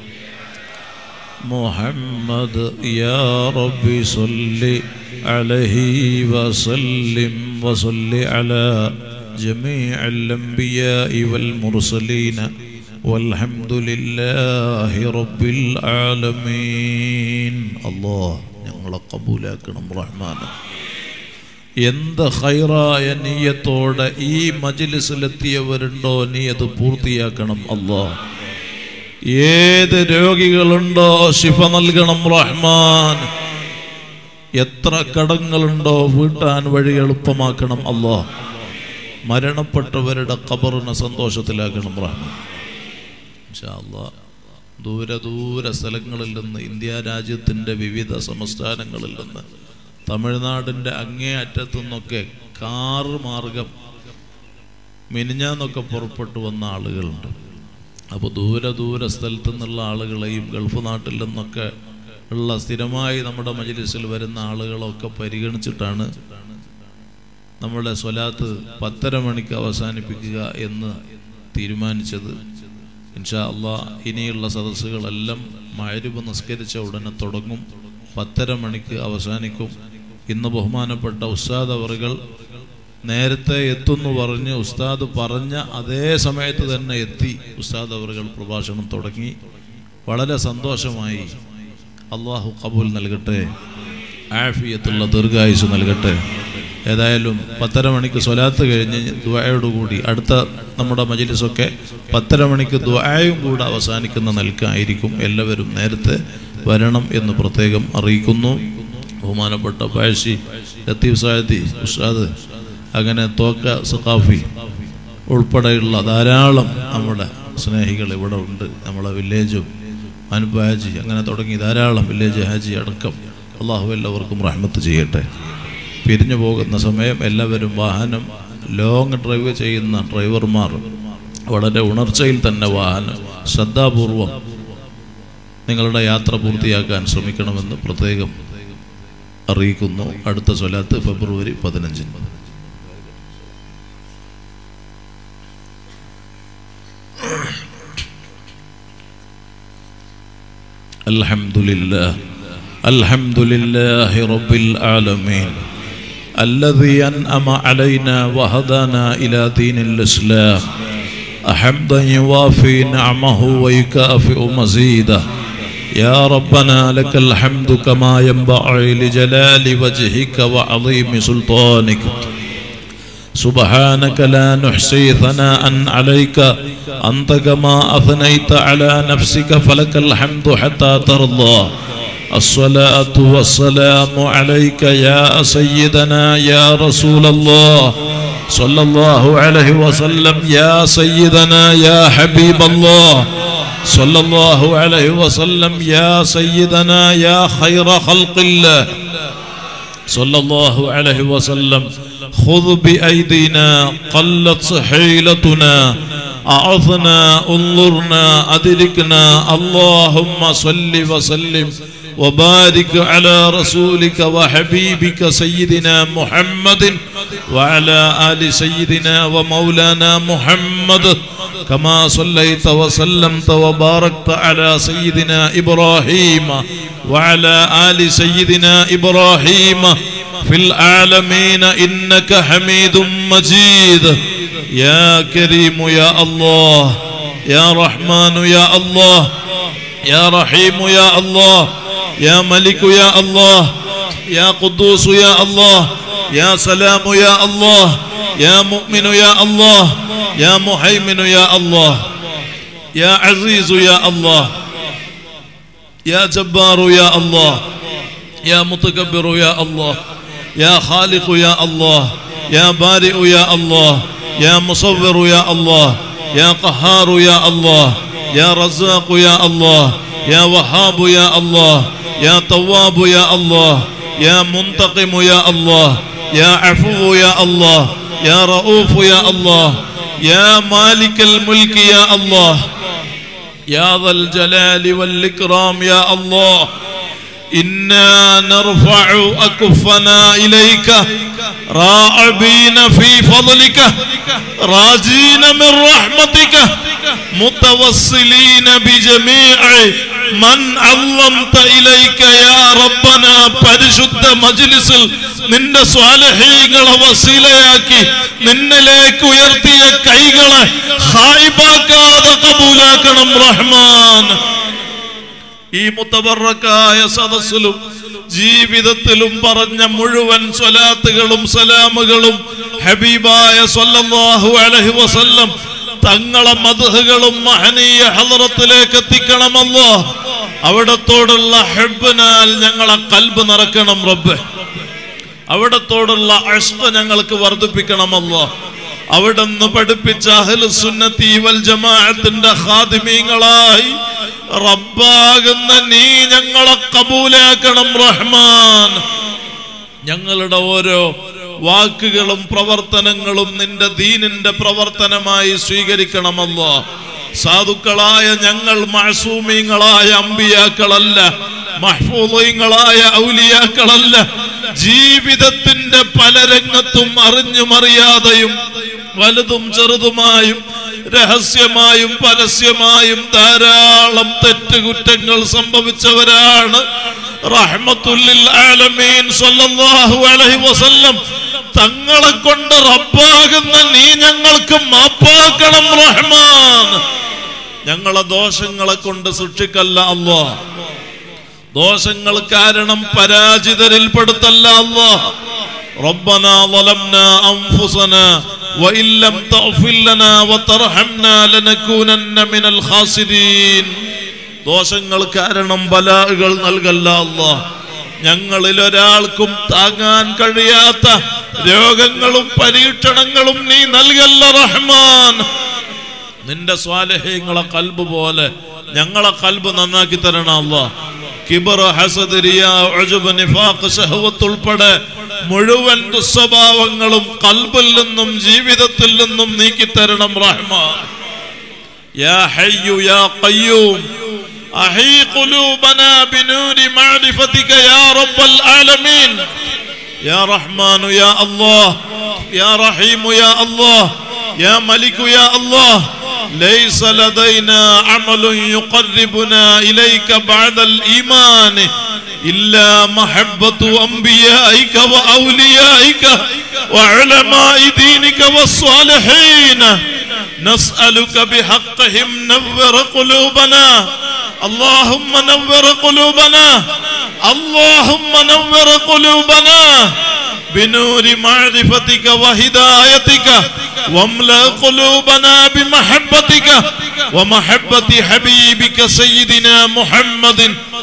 محمد يا ربي صل عليه وسلم وصل على جميع الأنبياء والمرسلين والحمد لله رب العالمين. الله ഞങ്ങളെ കബൂലാക്കണം റഹ്മാനെ. എന്ത് ഖൈറായ നിയ്യത്തോടെ ഈ മജ്ലിസിലെത്തിയവരുണ്ടോ നീ അത് പൂർത്തിയാക്കണം അല്ലാഹ്. ഏത് രോഗികളുണ്ടോ ശിഫ നൽകണം റഹ്മാൻ. എത്ര കടങ്ങളുണ്ടോ വീട്ടാൻ വഴി എളുപ്പമാക്കണം അല്ലാഹ്. മരണപ്പെട്ടവരുടെ ഖബറിനെ സന്തോഷത്തിലാക്കണം റഹ്മാൻ. ഇൻഷാ അല്ലാഹ് ദൂര ദൂര സ്ഥലങ്ങളിൽ നിന്ന്, ഇന്ത്യ രാജ്യത്തിൻ്റെ വിവിധ സംസ്ഥാനങ്ങളിൽ നിന്ന്, തമിഴ്നാടിൻ്റെ അങ്ങേ അറ്റത്തു നിന്നൊക്കെ കാറ് മാർഗം മിനിഞ്ഞാന്നൊക്കെ പുറപ്പെട്ടു വന്ന ആളുകളുണ്ട്. അപ്പോൾ ദൂര ദൂര സ്ഥലത്തു നിന്നുള്ള ആളുകളെയും ഗൾഫ് നാട്ടിൽ നിന്നൊക്കെ ഉള്ള സ്ഥിരമായി നമ്മുടെ മജ്ലിസിൽ വരുന്ന ആളുകളൊക്കെ പരിഗണിച്ചിട്ടാണ് നമ്മുടെ സ്വലാത്ത് പത്തര മണിക്ക് അവസാനിപ്പിക്കുക എന്ന് തീരുമാനിച്ചത്. ഇൻഷാ അല്ലാഹ് ഇനിയുള്ള സദസ്സുകളെല്ലാം മഗ്‌രിബ് നിസ്കരിച്ച ഉടനെ തുടങ്ങും, പത്തര മണിക്ക് അവസാനിക്കും. ഇന്ന് ബഹുമാനപ്പെട്ട ഉസ്താദ് അവറുകൾ നേരത്തെ എത്തുന്നു പറഞ്ഞ് ഉസ്താദ് പറഞ്ഞ അതേ സമയത്ത് തന്നെ എത്തി ഉസ്താദ് അവറുകൾ പ്രഭാഷണം തുടങ്ങി. വളരെ സന്തോഷമായി. അള്ളാഹു ഖബൂൽ നൽകട്ടെ, ആഫിയത്തുള്ള ദീർഘായുസ് നൽകട്ടെ. ഏതായാലും പത്തര മണിക്ക് സ്വലാത്ത് കഴിഞ്ഞ് ദുആയോടുകൂടി അടുത്ത നമ്മുടെ മജ്ലിസൊക്കെ പത്തര മണിക്ക് ദുആയും കൂടെ അവസാനിക്കുന്ന നിലക്കായിരിക്കും. എല്ലാവരും നേരത്തെ വരണം എന്ന് പ്രത്യേകം അറിയിക്കുന്നു. ബഹുമാനപ്പെട്ട ബാഷി ലത്തീഫ് സാദി ഉസ്താദ്, അങ്ങനെ തോക്ക സഖാഫി ഉൾപ്പെടെയുള്ള ധാരാളം നമ്മുടെ സ്നേഹികൾ ഇവിടെ ഉണ്ട്. നമ്മളെ വില്ലേജും അൻപ ഹാജി അങ്ങനെ തുടങ്ങി ധാരാളം വില്ലേജ് ഹാജി അടക്കം അള്ളാഹു എല്ലാവർക്കും റഹ്മത്ത് ചെയ്യട്ടെ. പിരിഞ്ഞു പോകുന്ന സമയം എല്ലാവരും വാഹനം ലോങ് ഡ്രൈവ് ചെയ്യുന്ന ഡ്രൈവർമാർ വളരെ ഉണർച്ചയിൽ തന്നെ വാഹനം ശ്രദ്ധാപൂർവം നിങ്ങളുടെ യാത്ര പൂർത്തിയാക്കാൻ ശ്രമിക്കണമെന്ന് പ്രത്യേകം അറിയിക്കുന്നു. അടുത്ത സ്വലാത്ത് ഫെബ്രുവരി പതിനഞ്ചിന്. അൽഹംദുലില്ലാഹ് അൽഹംദുലില്ലാഹി റബ്ബിൽ ആലമീൻ الذي أنعم علينا وهدانا إلى دين الإسلام حمدا يوافي نعمه ويكافئ مزيده. يا ربنا لك الحمد كما ينبغي لجلال وجهك وعظيم سلطانك. سبحانك لا نحصي ثناء عليك أنت كما أثنيت على نفسك فلك الحمد حتى ترضى. الصلاة والسلام عليك يا سيدنا يا رسول الله صلى الله عليه وسلم. يا سيدنا يا حبيب الله صلى الله عليه وسلم. يا سيدنا يا خير خلق الله صلى الله عليه وسلم. خذ بأيدينا قلت حيلتنا أعظنا انظرنا أدركنا. اللهم صل وسلم وبارك على رسولك وحبيبك سيدنا محمد وعلى آل سيدنا ومولانا محمد كما صليت وسلمت وباركت على سيدنا إبراهيم وعلى آل سيدنا إبراهيم في العالمين إنك حميد مجيد. يا كريم يا الله، يا رحمن يا الله، يا رحيم يا الله، يا ملك يا الله، يا قدوس يا الله، يا سلام يا الله، يا مؤمن يا الله، يا مهيمن يا الله، يا عزيز يا الله، يا جبار يا الله، يا متكبر يا الله، يا خالق يا الله، يا بارئ يا الله، يا مصور يا الله، يا قهار يا الله، يا رزاق يا الله، يا وهاب يا الله، يا تواب يا الله، يا منتقم يا الله، يا عفو يا الله، يا رؤوف يا الله، يا مالك الملك يا الله، يا ذا الجلال والإكرام يا الله. إنا نرفع أكفنا إليك راعبين في فضلك راجين من رحمتك متوسلين بجميع മൻ അള്ളംത ഇലൈക യാ റബ്ബന പരിശുദ്ധ മജ്ലിസിൽ നിന്റെ സ്വാലിഹീങ്ങളെ വസീലയാക്കി നിന്നിലേക്ക് ഉയർത്തിയ കൈകളെ ഖായിബാക്കാതെ കബൂലാക്കണം റഹ്മാൻ. ഈ മുതബറക്കായ സദസ്സിലും ജീവിതത്തിലും പറഞ്ഞ മുഴുവൻ സ്വലാത്തുകളും സലാമുകളും ഹബീബായ സ്വല്ലല്ലാഹു അലൈഹി വസല്ലം തങ്ങളെ മദ്ഹുകളും മഹനീയ ഹളറത്തിലേക്ക് എത്തിക്കണം അല്ലാഹ്. അവിടത്തോടുള്ള ഹബ്ബിനാൽ ഞങ്ങളെ ഖൽബ് നിറക്കണം റബ്ബേ. അവിടത്തോടുള്ള ഇഷ്ഖ് ഞങ്ങൾക്ക് വർദ്ധിപ്പിക്കണം അല്ലാഹ്. അവിടുന്ന് പഠിപ്പിച്ച അഹ്ലുസ് സുന്നത്തി വൽ ജമാഅത്തിന്റെ ഖാദിമീങ്ങളായി റബ്ബാകുന്ന നീ ഞങ്ങളെ കബൂലാക്കണം റഹ്മാൻ. ഞങ്ങളുടെ ഓരോ വാക്കുകളും പ്രവർത്തനങ്ങളും നിന്റെ ദീനിന്റെ പ്രവർത്തനമായി സ്വീകരിക്കണമല്ലോ. സാധുക്കളായ ഞങ്ങൾ മഅസൂമീങ്ങളായ അമ്പിയാക്കളല്ല, മഹ്ഫൂളീങ്ങളായ ഔലിയാക്കളല്ല. ജീവിതത്തിന്റെ പല രംഗത്തും അറിഞ്ഞും അറിയാതെയും വലുതും ചെറുതുമായും രഹസ്യമായും പരസ്യമായും ധാരാളം തെറ്റുകുറ്റങ്ങൾ സംഭവിച്ചവരാണ്. റഹ്മത്തുല്ലിൽ ആലമീൻ സ്വല്ലല്ലാഹു അലൈഹി വസല്ലം തങ്ങളെ കൊണ്ട് റബ്ബാകുന്ന നീ ഞങ്ങൾക്ക് മാപ്പാക്കണം റഹ്മാൻ. ഞങ്ങളെ ദോഷങ്ങളെ കൊണ്ട് ശിക്ഷിക്കല്ല അല്ലാഹ്. ദോഷങ്ങൾ കാരണം പരാജിതരിൽ പെടുത്തല്ല അല്ലാഹ്. റബ്ബനാ ളലംനാ അൻഫുസനാ വഇൻ ലം തഗ്ഫിർ ലനാ വതർഹംനാ ലനകൂനന്ന മിനൽ ഖാസിരീൻ. ദോഷങ്ങൾ കാരണം ബലാകൾ നൽകല്ല അല്ലാഹ്. ഞങ്ങളിൽ ഒരാൾക്കും താങ്ങാൻ കഴിയാത്ത രോഗങ്ങളും പരീക്ഷണങ്ങളും നീ നൽകല്ല റഹ്മാൻ. നിന്റെ സ്വാലിഹീങ്ങളെ ഖൽബ് പോലെ ഞങ്ങളെ ഖൽബ് നന്നാക്കി തരണം അല്ലാഹ്. കിബർ, ഹസദ്, റിയാ, ഉജ്ബ്, നിഫാഖ്, ശഹവത്ത് ഉൾപ്പെടെ മുഴുവൻ ദുസ്വഭാവങ്ങളും ഖൽബിൽ നിന്നും ജീവിതത്തിൽ നിന്നും നീക്കി തരണം റഹ്മാൻ. യാ ഹയ്യു യാ ഖയ്യൂം അഹീ ഖുലൂബനാ ബിനൂരി മഅരിഫതിക യാ റബ്ബൽ ആലമീൻ. യാ റഹ്മാനു യാ അല്ലാഹ്, യാ റഹീമു യാ അല്ലാഹ്, യാ മലികു യാ അല്ലാഹ്. ليس لدينا عمل يقربنا إليك بعد الإيمان إلا محبة أنبيائك وأوليائك وعلماء دينك والصالحين نسألك بحقهم نور قلوبنا. اللهم نور قلوبنا، اللهم نور قلوبنا بنور معرفتك وهدايتك واملأ قلوبنا بمحبتك ومحبة حبيبك سيدنا محمد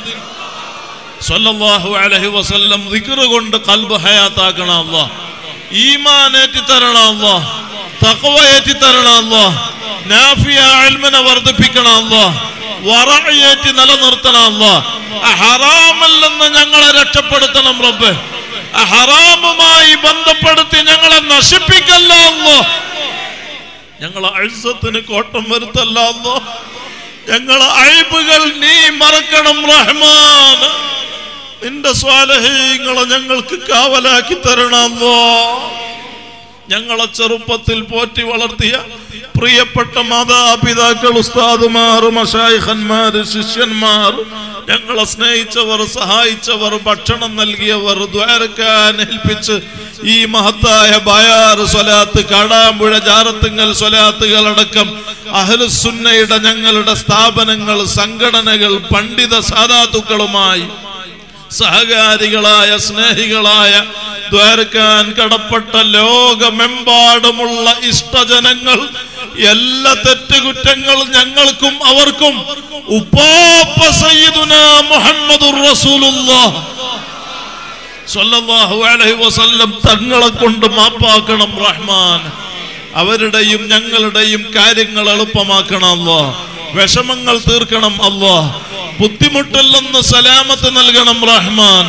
സല്ലല്ലാഹു അലൈഹി വസല്ലം. ദിക്ർ കൊണ്ട് ഖൽബ് ഹയാത്താക്കണം അല്ലാഹ്. ഈമാൻ ഏറ്റി തരണം അല്ലാഹ്. തഖ്വ ഏറ്റി തരണം അല്ലാഹ്. നാഫിയ ഇൽമിനെ വർദ്ധിപ്പിക്കണം അല്ലാഹ്. വറഅ ഏറ്റി നിലനിർത്തണം അല്ലാഹ്. ഹറാമിൽ നിന്ന് ഞങ്ങളെ രക്ഷപ്പെടുത്തണം റബ്ബേ. ഹറാമുമായി ബന്ധപ്പെടുത്തി ഞങ്ങളെ നശിപ്പിക്കല്ല അല്ലാഹ്. ഞങ്ങളെ ഇസ്സത്തിന് കോട്ടം വരുത്തല്ല അല്ലാഹ്. ഞങ്ങളെ അയ്ബുകൾ നീ മറക്കണം റഹ്മാൻ. നിന്റെ സ്വാലിഹീങ്ങളെ ഞങ്ങൾക്ക് കാവലാക്കി തരണം അല്ലാഹ്. ഞങ്ങളെ ചെറുപ്പത്തിൽ പോറ്റി വളർത്തിയ പ്രിയപ്പെട്ട മാതാപിതാക്കൾ, ഉസ്താദുമാർ, മശായിഖന്മാർ, ശിഷ്യന്മാർ, ഞങ്ങളെ സ്നേഹിച്ചവർ, സഹായിച്ചവർ, ഭക്ഷണം നൽകിയവർ, ദ്വാരക്കാൻ ഏൽപ്പിച്ച് ഈ മഹത്തായ ബയാർ സ്വലാത്ത്, കാടാമ്പുഴ ജാറത്തുങ്ങൽ സ്വലാത്തുകൾ അടക്കം അഹ്ലുസ് സുന്നയുടെ ഞങ്ങളുടെ സ്ഥാപനങ്ങൾ, സംഘടനകൾ, പണ്ഡിത സാദാത്തുക്കളുമായി സഹകാരികളായ സ്നേഹികളായ ദ്വാരക്കാൻ കടപ്പെട്ട ലോകമെമ്പാടുമുള്ള ഇഷ്ടജനങ്ങൾ എല്ലാ തെറ്റുകുറ്റങ്ങൾ ഞങ്ങൾക്കും അവർക്കും ഉപ്പാപ്പ സയ്യിദുനാ മുഹമ്മദുർ റസൂലുള്ളാഹ് സ്വല്ലല്ലാഹു അലൈഹി വസല്ലം തങ്ങളെ കൊണ്ട് മാപ്പാക്കണം റഹ്മാൻ. അവരുടെയും ഞങ്ങളുടെയും കാര്യങ്ങൾ എളുപ്പമാക്കണം അല്ലാഹ്. വിഷമങ്ങൾ തീർക്കണം അല്ലാഹ്. ബുദ്ധിമുട്ടിൽ നിന്ന് സലാമത്ത് നൽകണം റഹ്മാൻ.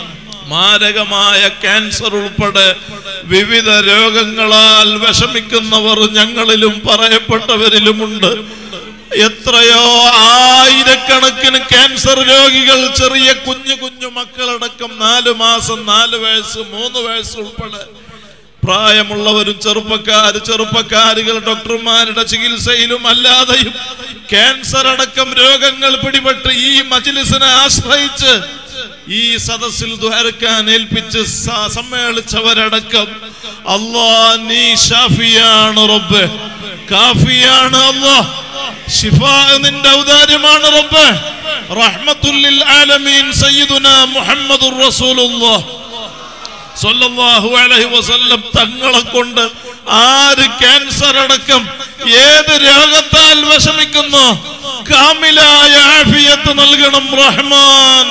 മാരകമായ ക്യാൻസർ ഉൾപ്പെടെ വിവിധ രോഗങ്ങളാൽ വിഷമിക്കുന്നവർ ഞങ്ങളിലും പറയപ്പെട്ടവരിലുമുണ്ട്. എത്രയോ ആയിരക്കണക്കിന് ക്യാൻസർ രോഗികൾ, ചെറിയ കുഞ്ഞു കുഞ്ഞു മക്കളടക്കം നാലു മാസം, നാല് വയസ്സ്, മൂന്ന് വയസ്സ് ഉൾപ്പെടെ പ്രായമുള്ളവരും ചെറുപ്പക്കാര് ചെറുപ്പക്കാരുകൾ ഡോക്ടർമാരുടെ ചികിത്സയിലും അല്ലാതെയും ക്യാൻസർ അടക്കം രോഗങ്ങൾ പിടിപെട്ട് ഈ മജ്ലിസിനെ ആശ്രയിച്ച് ഈ സദസ്സിൽ ദുആർക്കാൻ ഏൽപ്പിച്ച് സമ്മേളിച്ചവരടക്കം അല്ലാഹ് നീ ഷാഫിയാണ് റബ്ബേ, കാഫിയാണ് അല്ലാഹ്, ശിഫാ നിന്റെ ഔദാര്യമാണ് റബ്ബേ. റഹ്മത്തുൽ ലിൽ ആലമീൻ സയ്യിദുനാ മുഹമ്മദുർ റസൂലുള്ളാഹ് സ്വല്ലല്ലാഹു അലൈഹി വസല്ലം തങ്ങളെ കൊണ്ട് ആര് ക്യാൻസർ അടക്കം ഏത് രോഗത്താൽ വിഷമിക്കുന്നു കാമിലായ ആഫിയത്ത് നൽകണം റഹ്മാൻ,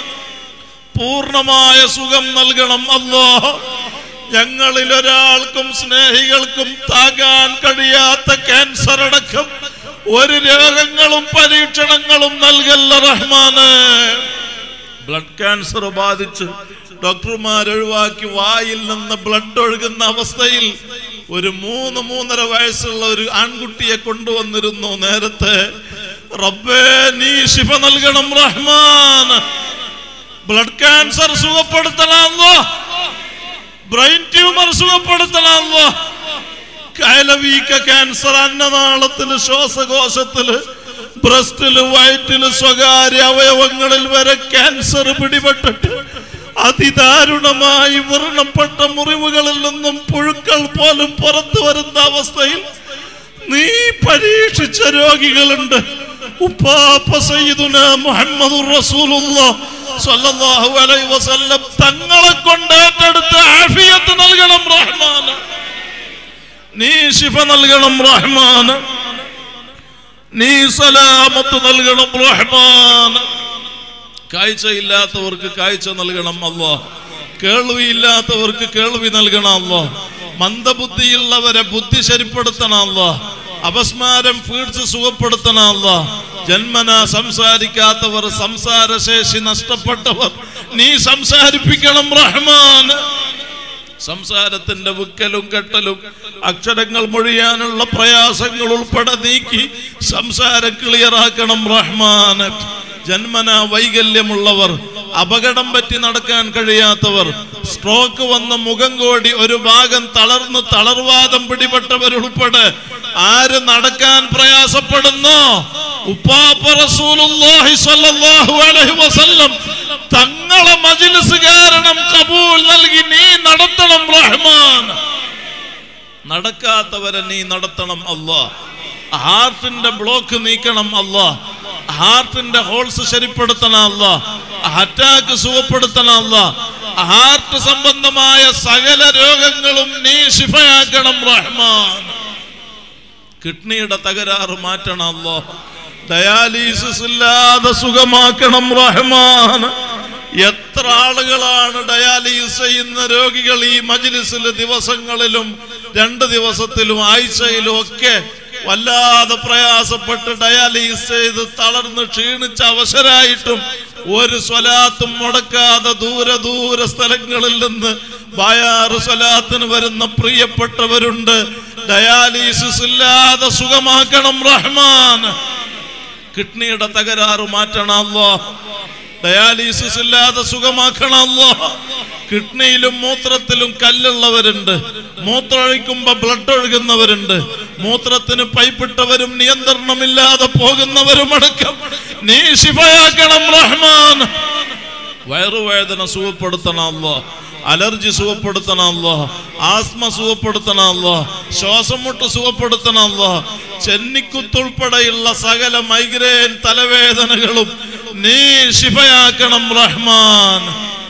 പൂർണ്ണമായ സുഖം നൽകണം അല്ലാഹ്. ഞങ്ങളിൽ ഒരാൾക്കും സ്നേഹികൾക്കും താങ്ങാൻ കഴിയാത്ത ക്യാൻസർ അടക്കം ഒരു രോഗങ്ങളും പരീക്ഷണങ്ങളും നൽകല്ല റഹ്മാനെ. ബ്ലഡ് ക്യാൻസർ ബാധിച്ച് ഡോക്ടർമാർ ഒഴിവാക്കി വായിൽ നിന്ന് ബ്ലഡ് ഒഴുകുന്ന അവസ്ഥയിൽ ഒരു മൂന്ന് മൂന്നര വയസ്സുള്ള ഒരു ആൺകുട്ടിയെ കൊണ്ടുവന്നിരുന്നു നേരത്തെ. റബ്ബേ നീ ശിഫ നൽകണം റഹ്മാൻ, ബ്ലഡ് ക്യാൻസർ സുഖപ്പെടുത്തണമല്ലോ, ബ്രെയിൻ ട്യൂമർ സുഖപ്പെടുത്തണമല്ലോ, കയലവീക്ക ക്യാൻസർ അന്നനാളത്തില് ശ്വാസകോശത്തില് ബ്രസ്റ്റില് വയറ്റില് സ്വകാര്യ അവയവങ്ങളിൽ വരെ ക്യാൻസർ പിടിപെട്ടിട്ട് അതിദാരുണമായി വ്രണപ്പെട്ട മുറിവുകളിൽ നിന്നും പുഴുക്കൾ പോലും പുറത്തു വരുന്ന അവസ്ഥയിൽ നീ പരീക്ഷിച്ച രോഗികളുണ്ട്. ഉപ്പാപ്പ സയ്യിദുനാ മുഹമ്മദുർ റസൂലുള്ളാഹ് സ്വല്ലല്ലാഹു അലൈഹി വസല്ലം തങ്ങളെ കൊണ്ട് ഏറ്റെടുത്ത ആഫിയത്ത് നൽകണം റഹ്മാൻ, നീ ശിഫ നൽകണം റഹ്മാൻ, നീ സലാമത്ത് നൽകണം റഹ്മാൻ. കാഴ്ചയില്ലാത്തവർക്ക് കാഴ്ച നൽകണം അല്ലാഹ്, കേൾവിയില്ലാത്തവർക്ക് കേൾവി നൽകണം അല്ലാഹ്, മന്ദബുദ്ധിയുള്ളവരെ ബുദ്ധി ശരിപ്പെടുത്തണം അല്ലാഹ്, അപസ്മാരം ഫീഡ്സ് സുഖപ്പെടുത്തണം അല്ലാഹ്, ജന്മന സംസാരിക്കാത്തവർ സംസാരശേഷി നഷ്ടപ്പെട്ടവർ നീ സംസാരിപ്പിക്കണം റഹ്മാൻ. സംസാരത്തിന്റെ വിക്കലും കെട്ടലും അക്ഷരങ്ങൾ മൊഴിയാനുള്ള പ്രയാസങ്ങൾ ഉൾപ്പെടെ നീക്കി സംസാരം ക്ലിയറാക്കണം റഹ്മാൻ. ജന്മന വൈകല്യമുള്ളവർ, അപകടം പറ്റി നടക്കാൻ കഴിയാത്തവർ, സ്ട്രോക്ക് വന്ന മുഖം കോടി ഒരു ഭാഗം തളർന്ന് തളർവാദം പിടിപെട്ടവരുൾപ്പെടെ ആര് നടക്കാൻ പ്രയാസപ്പെടുന്നോ ഉപ്പാപ്പ റസൂലുള്ളാഹി സ്വല്ലല്ലാഹു അലൈഹി വസല്ലം തങ്ങളെ മജ്ലിസ് കാരണം ഖബൂൽ നൽകി നീ നടത്തണം റഹ്മാൻ. നടക്കാത്തവരെ നീ നടത്തണം അല്ലാഹ്. ഹാർട്ടിന്റെ ബ്ലോക്ക് നീക്കണം അല്ലാഹ്, ഹാർട്ടിന്റെ ഹോൾസ് ശരിപ്പെടുത്തണം അല്ലാഹ്, അറ്റാക്ക് സുഖപ്പെടുത്തണം അല്ലാഹ്, ഹാർട്ട് സംബന്ധമായ സകല രോഗങ്ങളും നീ ശിഫയാക്കണം റഹ്മാൻ. കിഡ്നിയുടെ തകരാറ് മാറ്റണം അല്ലാഹ്, ഡയാലിസിസ് ഇല്ലാതെ സുഖമാക്കണം റഹ്മാൻ. എത്ര ആളുകളാണ് ഡയാലിസിസ് ചെയ്യുന്ന രോഗികൾ ഈ മജ്ലിസിൽ ദിവസങ്ങളിലും രണ്ട് ദിവസത്തിലും ആഴ്ചയിലും ഒക്കെ വല്ലാതെ പ്രയാസപ്പെട്ട് ഡയാലിസിസ് ചെയ്ത് തളർന്ന് ക്ഷീണിച്ച അവസരായിട്ടും ഒരു സ്വലാത്തും മുടക്കാതെ ദൂര ദൂര സ്ഥലങ്ങളിൽ നിന്ന് ബായാറ് സ്വലാത്തിന് വരുന്ന പ്രിയപ്പെട്ടവരുണ്ട്. ഡയാലിസിസ് ഇല്ലാതെ സുഖമാക്കണം റഹ്മാൻ. കിഡ്നിയുടെ തകരാറ് മാറ്റണം അല്ലാഹ്, ഡയാലിസിസ് ഇല്ലാതെ സുഖമാക്കണം അല്ലാഹ്. കിഡ്നിയിലും മൂത്രത്തിലും കല്ലുള്ളവരുണ്ട്, മൂത്രമൊഴിക്കുമ്പോ ബ്ലഡ് ഒഴുകുന്നവരുണ്ട്, മൂത്രത്തിന് പൈപ്പിട്ടവരും നിയന്ത്രണമില്ലാതെ പോകുന്നവരും അടക്കം നീ ശിഫയാക്കണം റഹ്മാൻ. വയറുവേദന സുഖപ്പെടുത്തണം അല്ലാഹ്, അലർജി സുഖപ്പെടുത്തണം അല്ലാഹ്, ആസ്മ സുഖപ്പെടുത്തണം അല്ലാഹ്, ശ്വാസം മുട്ട് സുഖപ്പെടുത്തണം അല്ലാഹ്, ചെന്നിക്കുത്തുൾപ്പെടെയുള്ള സകല മൈഗ്രെയിൻ തലവേദനകളും നീ ശിഫയാക്കണം റഹ്മാൻ.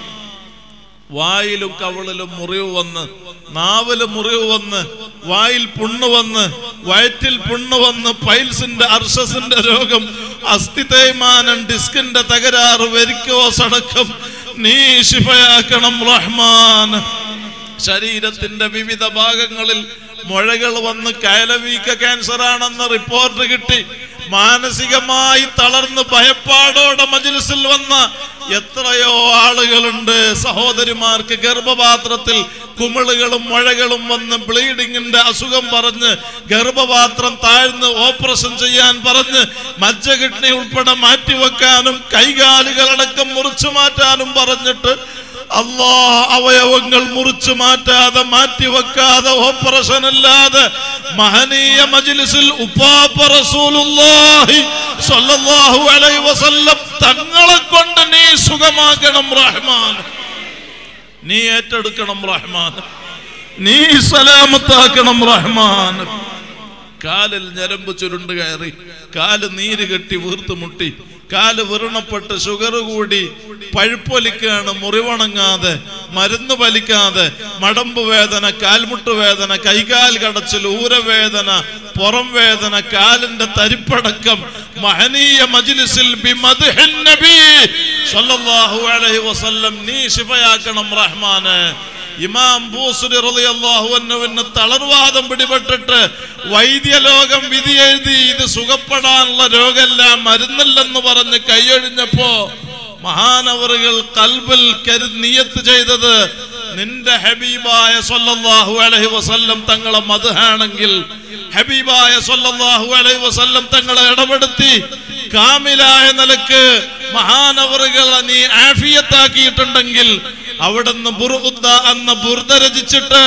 വായിലും കവിളിലും മുറിവ് വന്ന്, നാവില് മുറിവ് വന്ന്, വായിൽ പുണ്ണ് വന്ന്, വയറ്റിൽ പുണ്ണ് വന്ന്, പൈൽസിന്റെ അർശസിന്റെ രോഗം, അസ്ഥി തേയ്മാനം, ഡിസ്കിന്റെ തകരാറ്, വെരിക്കോസ് അടക്കം നീ ശിഫയാക്കണം റഹ്മാൻ. ശരീരത്തിന്റെ വിവിധ ഭാഗങ്ങളിൽ മുഴകൾ വന്ന് കയലവീക്ക ക്യാൻസർ ആണെന്ന് റിപ്പോർട്ട് കിട്ടി മാനസികമായി തളർന്ന് ഭയപ്പാടോടെ മജ്ലിസിൽ വന്ന എത്രയോ ആളുകളുണ്ട്. സഹോദരിമാർക്ക് ഗർഭപാത്രത്തിൽ കുമിളുകളും മുഴകളും വന്ന് ബ്ലീഡിങ്ങിന്റെ അസുഖം പറഞ്ഞ് ഗർഭപാത്രം താഴ്ന്ന് ഓപ്പറേഷൻ ചെയ്യാൻ പറഞ്ഞ് മജ്ജ കിഡ്നി ഉൾപ്പെടെ മാറ്റിവെക്കാനും കൈകാലുകളടക്കം മുറിച്ചു മാറ്റാനും പറഞ്ഞിട്ട് അല്ലാഹ് അവയവങ്ങൾ മുറിച്ചു മാറ്റാതെ മാറ്റിവെക്കാതെ ഓപ്പറേഷൻ അല്ലാതെ മഹനീയ മജ്ലിസിൽ ഉപ്പാപ്പ റസൂലുള്ളാഹി സ്വല്ലല്ലാഹു അലൈഹി വസല്ലം തങ്ങളെ കൊണ്ട് നീ സുഖമാക്കണം റഹ്മാൻ. നീ ഏറ്റെടുക്കണം റഹ്മാൻ. നീ സലാമത്താക്കണം റഹ്മാൻ. കാലിൽ ഞരമ്പ് ചുരുണ്ട് കയറി, കാല് നീര് കെട്ടി വീർത്ത് മുട്ടി, കാല് വിറണപ്പെട്ട് ഷുഗർ കൂടി പഴുപ്പൊലിക്കാണ്, മുറിവണങ്ങാതെ, മരുന്ന് വലിക്കാതെ, മടമ്പ് വേദന, കാൽമുട്ട് വേദന, കൈകാൽ കടച്ചിൽ, ഊരവേദന, പുറം വേദന, കാലിന്റെ തരിപ്പടക്കം മഹനീയ മജ്ലിസിൽ ബിമദ്ഹിൻ നബി സല്ലല്ലാഹു അലൈഹി വസല്ലം നീ ശിഫയാക്കണം റഹ്മാനെ. ഇമാം ബൂസ്രി റളിയല്ലാഹു അൻഹുവിന് തളർവാദം പിടിപെട്ടിട്ട് വൈദ്യലോകം വിധി എഴുതി ഇത് സുഖപ്പെടാനുള്ള രോഗമല്ല, മരുന്നില്ലെന്ന് പറഞ്ഞ് കൈയൊഴിഞ്ഞപ്പോ മഹാനവറുകൾ ഖൽബിൽ കരു നിയത്ത് ചെയ്തത് നിന്റെ ഹബീബായ സ്വല്ലല്ലാഹു അലൈഹി വസല്ലം തങ്ങളെ മദ്ഹാണെങ്കിൽ, ഹബീബായ സ്വല്ലല്ലാഹു അലൈഹി വസല്ലം തങ്ങളെ ഇടപെടുത്തി കാമിലായ നിലക്ക് മഹാനവറുകളെ നീ ആഫിയത്താക്കിയിട്ടുണ്ടെങ്കിൽ അവിടുന്ന് ബുർദ എന്ന ബുർദ രചിച്ചിട്ട്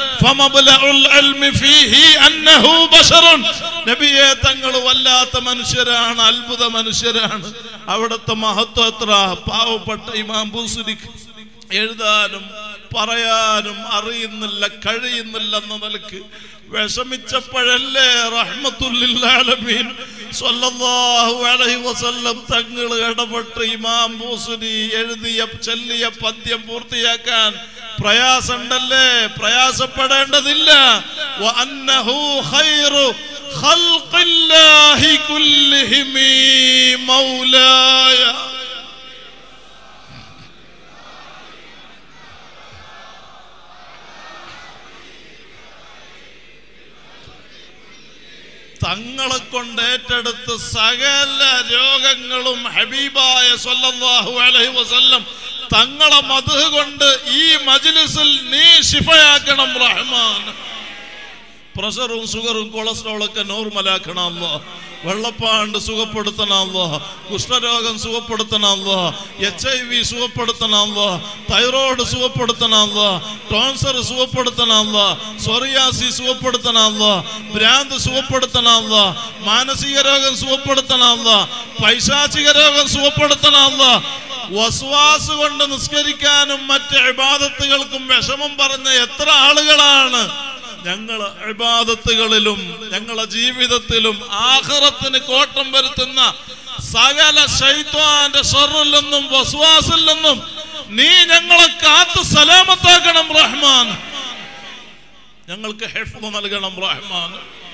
നബിയെ തങ്ങൾ വല്ലാത്ത മനുഷ്യരാണ്, അത്ഭുത മനുഷ്യരാണ്. അവിടുത്തെ മഹത്വം എത്ര. പാവപ്പെട്ട ഇമാം ബൂസ്രിക്ക് എഴുതാനും പറയാനും അറിയുന്നില്ല, കഴിയുന്നില്ല എന്ന നിലക്ക് വിഷമിച്ചപ്പോഴല്ലേ റഹ്മത്തുല്ലിൽ ആലമീൻ സ്വല്ലല്ലാഹു അലൈഹി വസല്ലം തങ്ങൾ ഇടപെട്ട് ഇമാം ബൂസ്രി എഴുതിയ ചൊല്ലിയ പദ്യം പൂർത്തിയാക്കാൻ പ്രയാസമുണ്ടല്ലേ? പ്രയാസപ്പെടേണ്ടതില്ല. വഅന്നഹു ഖൈറു ഖൽഖില്ലാഹി കുല്ലിഹിം മൗലായ. തങ്ങളെ കൊണ്ട് ഏറ്റെടുത്ത് സകല രോഗങ്ങളും ഹബീബായ സ്വല്ലല്ലാഹു അലൈഹി വസല്ലം തങ്ങളെ മദ്ഹ് കൊണ്ട് ഈ മജ്ലിസിൽ നീ ശിഫയാക്കണം റഹ്മാൻ. പ്രഷറും ഷുഗറും കൊളസ്ട്രോളൊക്കെ നോർമലാക്കണം അല്ലാഹ്. വെള്ളപ്പാണ്ട് സുഖപ്പെടുത്തണം അല്ലാഹ്. കുഷ്ഠരോഗം സുഖപ്പെടുത്തണം അല്ലാഹ്. എച്ച് ഐ വി സുഖപ്പെടുത്തണം അല്ലാഹ്. തൈറോയ്ഡ് സുഖപ്പെടുത്തണം അല്ലാഹ്. ടോൺസർ സുഖപ്പെടുത്തണം അല്ലാഹ്. സോറിയാസി സുഖപ്പെടുത്തണം അല്ലാഹ്. ഭ്രാന്ത് സുഖപ്പെടുത്തണം അല്ലാഹ്. മാനസിക രോഗം സുഖപ്പെടുത്തണം അല്ലാഹ്. പൈശാചിക രോഗം സുഖപ്പെടുത്തണം അല്ലാഹ്. വസ്വാസ് കൊണ്ട് നിസ്കരിക്കാനും മറ്റ് ഇബാദത്തുകൾക്കും വിഷമം പറഞ്ഞ എത്ര ആളുകളാണ് ഞങ്ങളെ ഇബാദത്തുകളിലും ഞങ്ങളെ ജീവിതത്തിലും ആഖിറത്തിന് കോട്ടം വരുത്തുന്ന സകല ശൈത്വാന്റെ ശർറിൽ നിന്നും വസ്വാസിൽ നിന്നും നീ ഞങ്ങളെ കാത്തു സലാമത്താക്കണം റഹ്മാൻ. ഞങ്ങൾക്ക് ഹിഫ്ള് നൽകണം റഹ്മാൻ.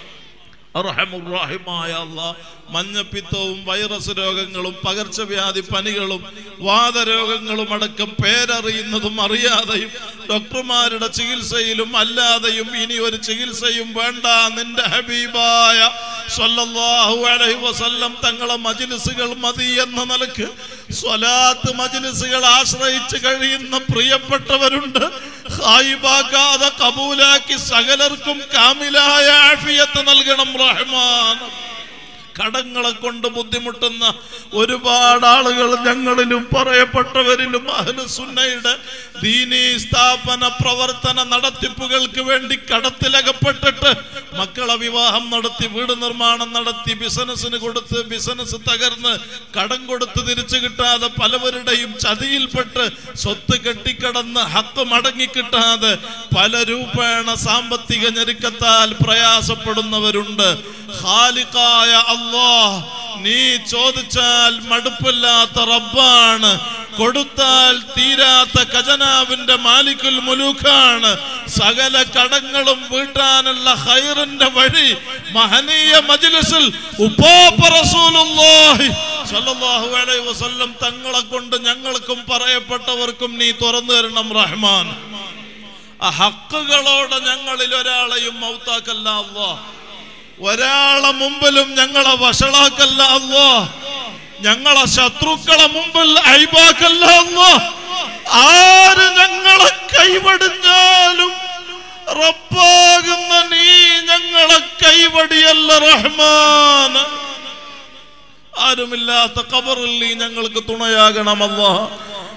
അർഹമുർ-റഹീമായ അല്ലാഹ്, മഞ്ഞപ്പിത്തവും വൈറസ് രോഗങ്ങളും പകർച്ചവ്യാധി പനികളും വാതരോഗങ്ങളും അടക്കം പേരറിയുന്നതും അറിയാതെയും ഡോക്ടർമാരുടെ ചികിത്സയിലും അല്ലാതെയും ഇനി ഒരു ചികിത്സയും വേണ്ട, നിന്റെ ഹബീബായ സ്വല്ലല്ലാഹു അലൈഹി വസല്ലം തങ്ങളെ മജ്ലിസുകൾ മതി എന്ന നിലക്ക് സ്വലാത്ത് മജ്ലിസുകൾ ആശ്രയിച്ച് കഴിയുന്ന പ്രിയപ്പെട്ടവരുണ്ട്. ഖായിബാക്കാതെ കബൂലാക്കി സകലർക്കും കാമിലായ ആഫിയത്ത് നൽകണം റഹ്മാൻ. കടങ്ങളെ കൊണ്ട് ബുദ്ധിമുട്ടുന്ന ഒരുപാട് ആളുകൾ ഞങ്ങളിലും പറയപ്പെട്ടവരിലും അഹ്ലുസുന്നയുടെ ദീനീ സ്ഥാപന പ്രവർത്തന നടത്തിപ്പുകൾക്ക് വേണ്ടി കടത്തിലകപ്പെട്ടിട്ട് മക്കളെ വിവാഹം നടത്തി, വീട് നിർമ്മാണം നടത്തി, ബിസിനസ്സിന് കൊടുത്ത് ബിസിനസ് തകർന്ന്, കടം കൊടുത്ത് തിരിച്ചു കിട്ടാതെ പലവരുടെയും ചതിയിൽപ്പെട്ട് സ്വത്ത് കെട്ടിക്കടന്ന് ഹക്ക് മടങ്ങിക്കിട്ടാതെ പല രൂപേണ സാമ്പത്തിക ഞെരുക്കത്താൽ പ്രയാസപ്പെടുന്നവരുണ്ട്. ഖാലിഖായ അല്ലാഹ്, നീ ചോദിച്ചാൽ മടുപ്പില്ലാത്ത റബ്ബാണ്, കൊടുത്താൽ തീരാത്ത ഖജനാവിന്റെ മാലിക്കുൽ മുലൂക്കാണ്. സകല കടങ്ങളും വീട്ടാനുള്ള ഖൈറിന്റെ വഴി മഹനീയ മജ്ലിസിൽ ഉപ്പാപ്പ റസൂലുള്ളാഹി സ്വല്ലല്ലാഹു അലൈഹി വസല്ലം തങ്ങളെ കൊണ്ട് ഞങ്ങൾക്കും പറയപ്പെട്ടവർക്കും നീ തുറന്നു തരണം റഹ്മാൻ. ആ ഹക്കുകളോടെ ഞങ്ങളിൽ ഒരാളെയും മൗത്താക്കല്ല അല്ലാഹ്. ഒരാളെ മുമ്പിലും ഞങ്ങളെ വഷളാക്കല്ല അല്ലാഹ്. ഞങ്ങളെ ശത്രുക്കളെ മുമ്പിൽ ഐബാക്കല്ല അല്ലാഹ്. ആര് ഞങ്ങളെ കൈവടിഞ്ഞാലും റബ്ബാകുന്ന നീ ഞങ്ങളെ കൈവടിയല്ല റഹ്മാൻ. ആരുമില്ലാത്ത ഖബറിൽ നീ ഞങ്ങൾക്ക് തുണയാകണം അല്ലാഹ്.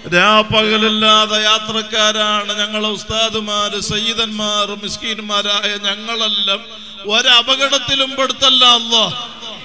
രാപ്പകലില്ലാതെ യാത്രക്കാരാണ് ഞങ്ങളെ ഉസ്താദുമാര്, സയ്യിദന്മാർ, മിസ്കീന്മാരായ ഞങ്ങളെല്ലാം ഒരപകടത്തിലും പെടുത്തല്ല അല്ലാഹ്.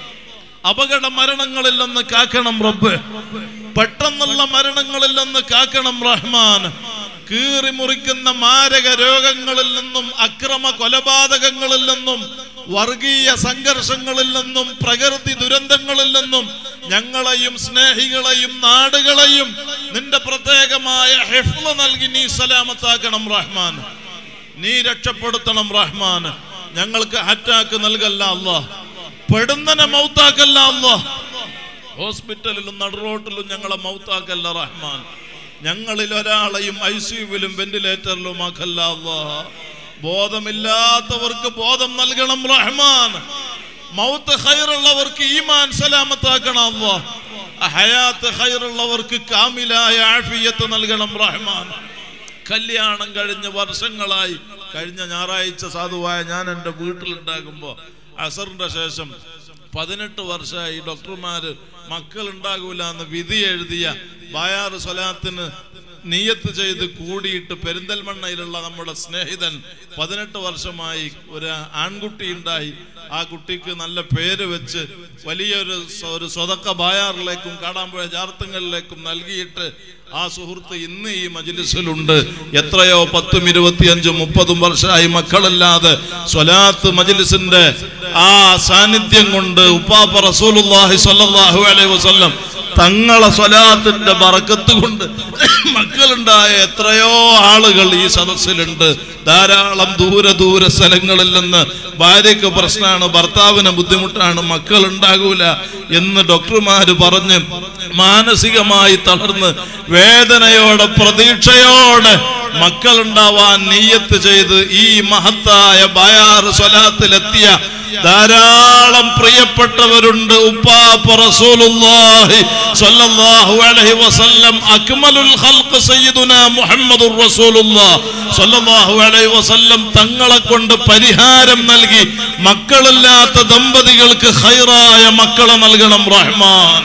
അപകട മരണങ്ങളിൽ നിന്ന് കാക്കണം റബ്ബ്. പെട്ടെന്നുള്ള മരണങ്ങളിൽ നിന്ന് കാക്കണം റഹ്മാൻ. കീറി മുറിക്കുന്ന മാരക രോഗങ്ങളിൽ നിന്നും, അക്രമ കൊലപാതകങ്ങളിൽ നിന്നും, വർഗീയ സംഘർഷങ്ങളിൽ നിന്നും, പ്രകൃതി ദുരന്തങ്ങളിൽ നിന്നും ഞങ്ങളെയും സ്നേഹികളെയും നാടുകളെയും നിന്റെ പ്രത്യേകമായ ഹിഫ്ള് നൽകി നീ സലാമത്താക്കണം റഹ്മാൻ. നീ രക്ഷപ്പെടുത്തണം റഹ്മാൻ. ഞങ്ങൾക്ക് അറ്റാക്ക് നൽകല്ല അല്ലാഹ്, പെടുന്നനെ മൗത്താക്കല്ല അല്ലാഹ്. ഹോസ്പിറ്റലിലും നടുറോട്ടിലും ഞങ്ങളെ മൗത്താക്കല്ല റഹ്മാൻ. ഞങ്ങളിൽ ഒരാളെയും ഐ സിയുവിലും വെന്റിലേറ്ററിലും ആക്കല്ല അല്ലാഹ്. ബോധമില്ലാത്തവർക്ക് ബോധം നൽകണം റഹ്മാൻ. മൗത്ത് ഖൈറുള്ളവർക്ക് ഈമാൻ സലാമത്താക്കണം അല്ലാഹ്. ഹയാത്ത് ഖൈറുള്ളവർക്ക് കാമിലായ ആഫിയത്ത് നൽകണം റഹ്മാൻ. കല്യാണം കഴിഞ്ഞ് വർഷങ്ങളായി, കഴിഞ്ഞ ഞായറാഴ്ച സാധുവായ ഞാൻ എൻ്റെ വീട്ടിലുണ്ടാകുമ്പോൾ അസറിന്റെ ശേഷം പതിനെട്ട് വർഷമായി ഡോക്ടർമാര് മക്കൾ ഉണ്ടാകൂല എന്ന് വിധി എഴുതിയ ബായാറ് സ്വലാത്തിന് നിയത്ത് ചെയ്ത് കൂടിയിട്ട് പെരിന്തൽമണ്ണയിലുള്ള നമ്മുടെ സ്നേഹിതൻ പതിനെട്ട് വർഷമായി ഒരു ആൺകുട്ടി ഉണ്ടായി. ആ കുട്ടിക്ക് നല്ല പേര് വെച്ച് വലിയൊരു ഒരു സ്വതക്ക ബായാറിലേക്കും കാടാമ്പുഴ ജാർത്തങ്ങളിലേക്കും നൽകിയിട്ട് ആ സുഹൃത്ത് ഇന്ന് ഈ മജ്ലിസിലുണ്ട്. എത്രയോ പത്തും ഇരുപത്തിയഞ്ചും മുപ്പതും വർഷമായി മക്കളല്ലാതെ സ്വലാത്ത് മജ്ലിസിന്റെ ആ സാന്നിധ്യം കൊണ്ട് ഉപ്പാപ്പ റസൂലുള്ളാഹി സ്വല്ലല്ലാഹു അലൈഹി വസല്ലം തങ്ങളെ സ്വലാത്തിന്റെ ബറക്കത്ത് കൊണ്ട് മക്കളുണ്ടായ എത്രയോ ആളുകൾ ഈ സദസ്സിലുണ്ട്. ധാരാളം ദൂര ദൂര സ്ഥലങ്ങളിൽ നിന്ന് ഭാര്യയ്ക്ക് പ്രശ്നമാണ്, ഭർത്താവിന് ബുദ്ധിമുട്ടാണ്, മക്കൾ ഉണ്ടാകൂല എന്ന് ഡോക്ടർമാര് പറഞ്ഞ് മാനസികമായി തളർന്ന് വേദനയോടെ പ്രതീക്ഷയോടെ മക്കളുണ്ടാവാൻ നിയ്യത്ത് ചെയ്ത് ഈ മഹത്തായ ബയാറ് സ്വലാത്തിലെത്തിയ ധാരാളം പ്രിയപ്പെട്ടവരുണ്ട്. ഉപ്പാപ്പ റസൂലുള്ളാഹി സ്വല്ലല്ലാഹു അലൈഹി വസല്ലം അക്മലുൽ ഖൽഖ് സയ്യിദുനാ മുഹമ്മദുർ റസൂലുള്ളാഹി സ്വല്ലല്ലാഹു അലൈഹി വസല്ലം തങ്ങളെ കൊണ്ട് പരിഹാരം നൽകി മക്കളില്ലാത്ത ദമ്പതികൾക്ക് ഖൈറായ മക്കളെ നൽകണം റഹ്മാൻ.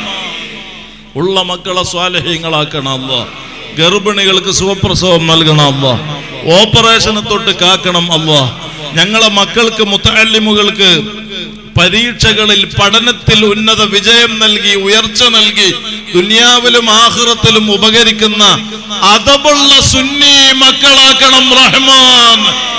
ഉള്ള മക്കളെ സ്വാലിഹീങ്ങളാക്കണം അല്ലാഹ്. ഗർഭിണികൾക്ക് സുഖപ്രസവം നൽകണം അല്ലാഹ്. ഓപ്പറേഷനെ തൊട്ട് കാക്കണം അല്ലാഹ്. ഞങ്ങളെ മക്കൾക്ക് മുത്തഅല്ലിമുകൾക്ക് പരീക്ഷകളിൽ പഠനത്തിൽ ഉന്നത വിജയം നൽകി ഉയർച്ച നൽകി ദുനിയാവിലും ആഖിറത്തിലും ഉപകരിക്കുന്ന അദബുള്ള സുന്നി മക്കളാക്കണം റഹ്മാൻ.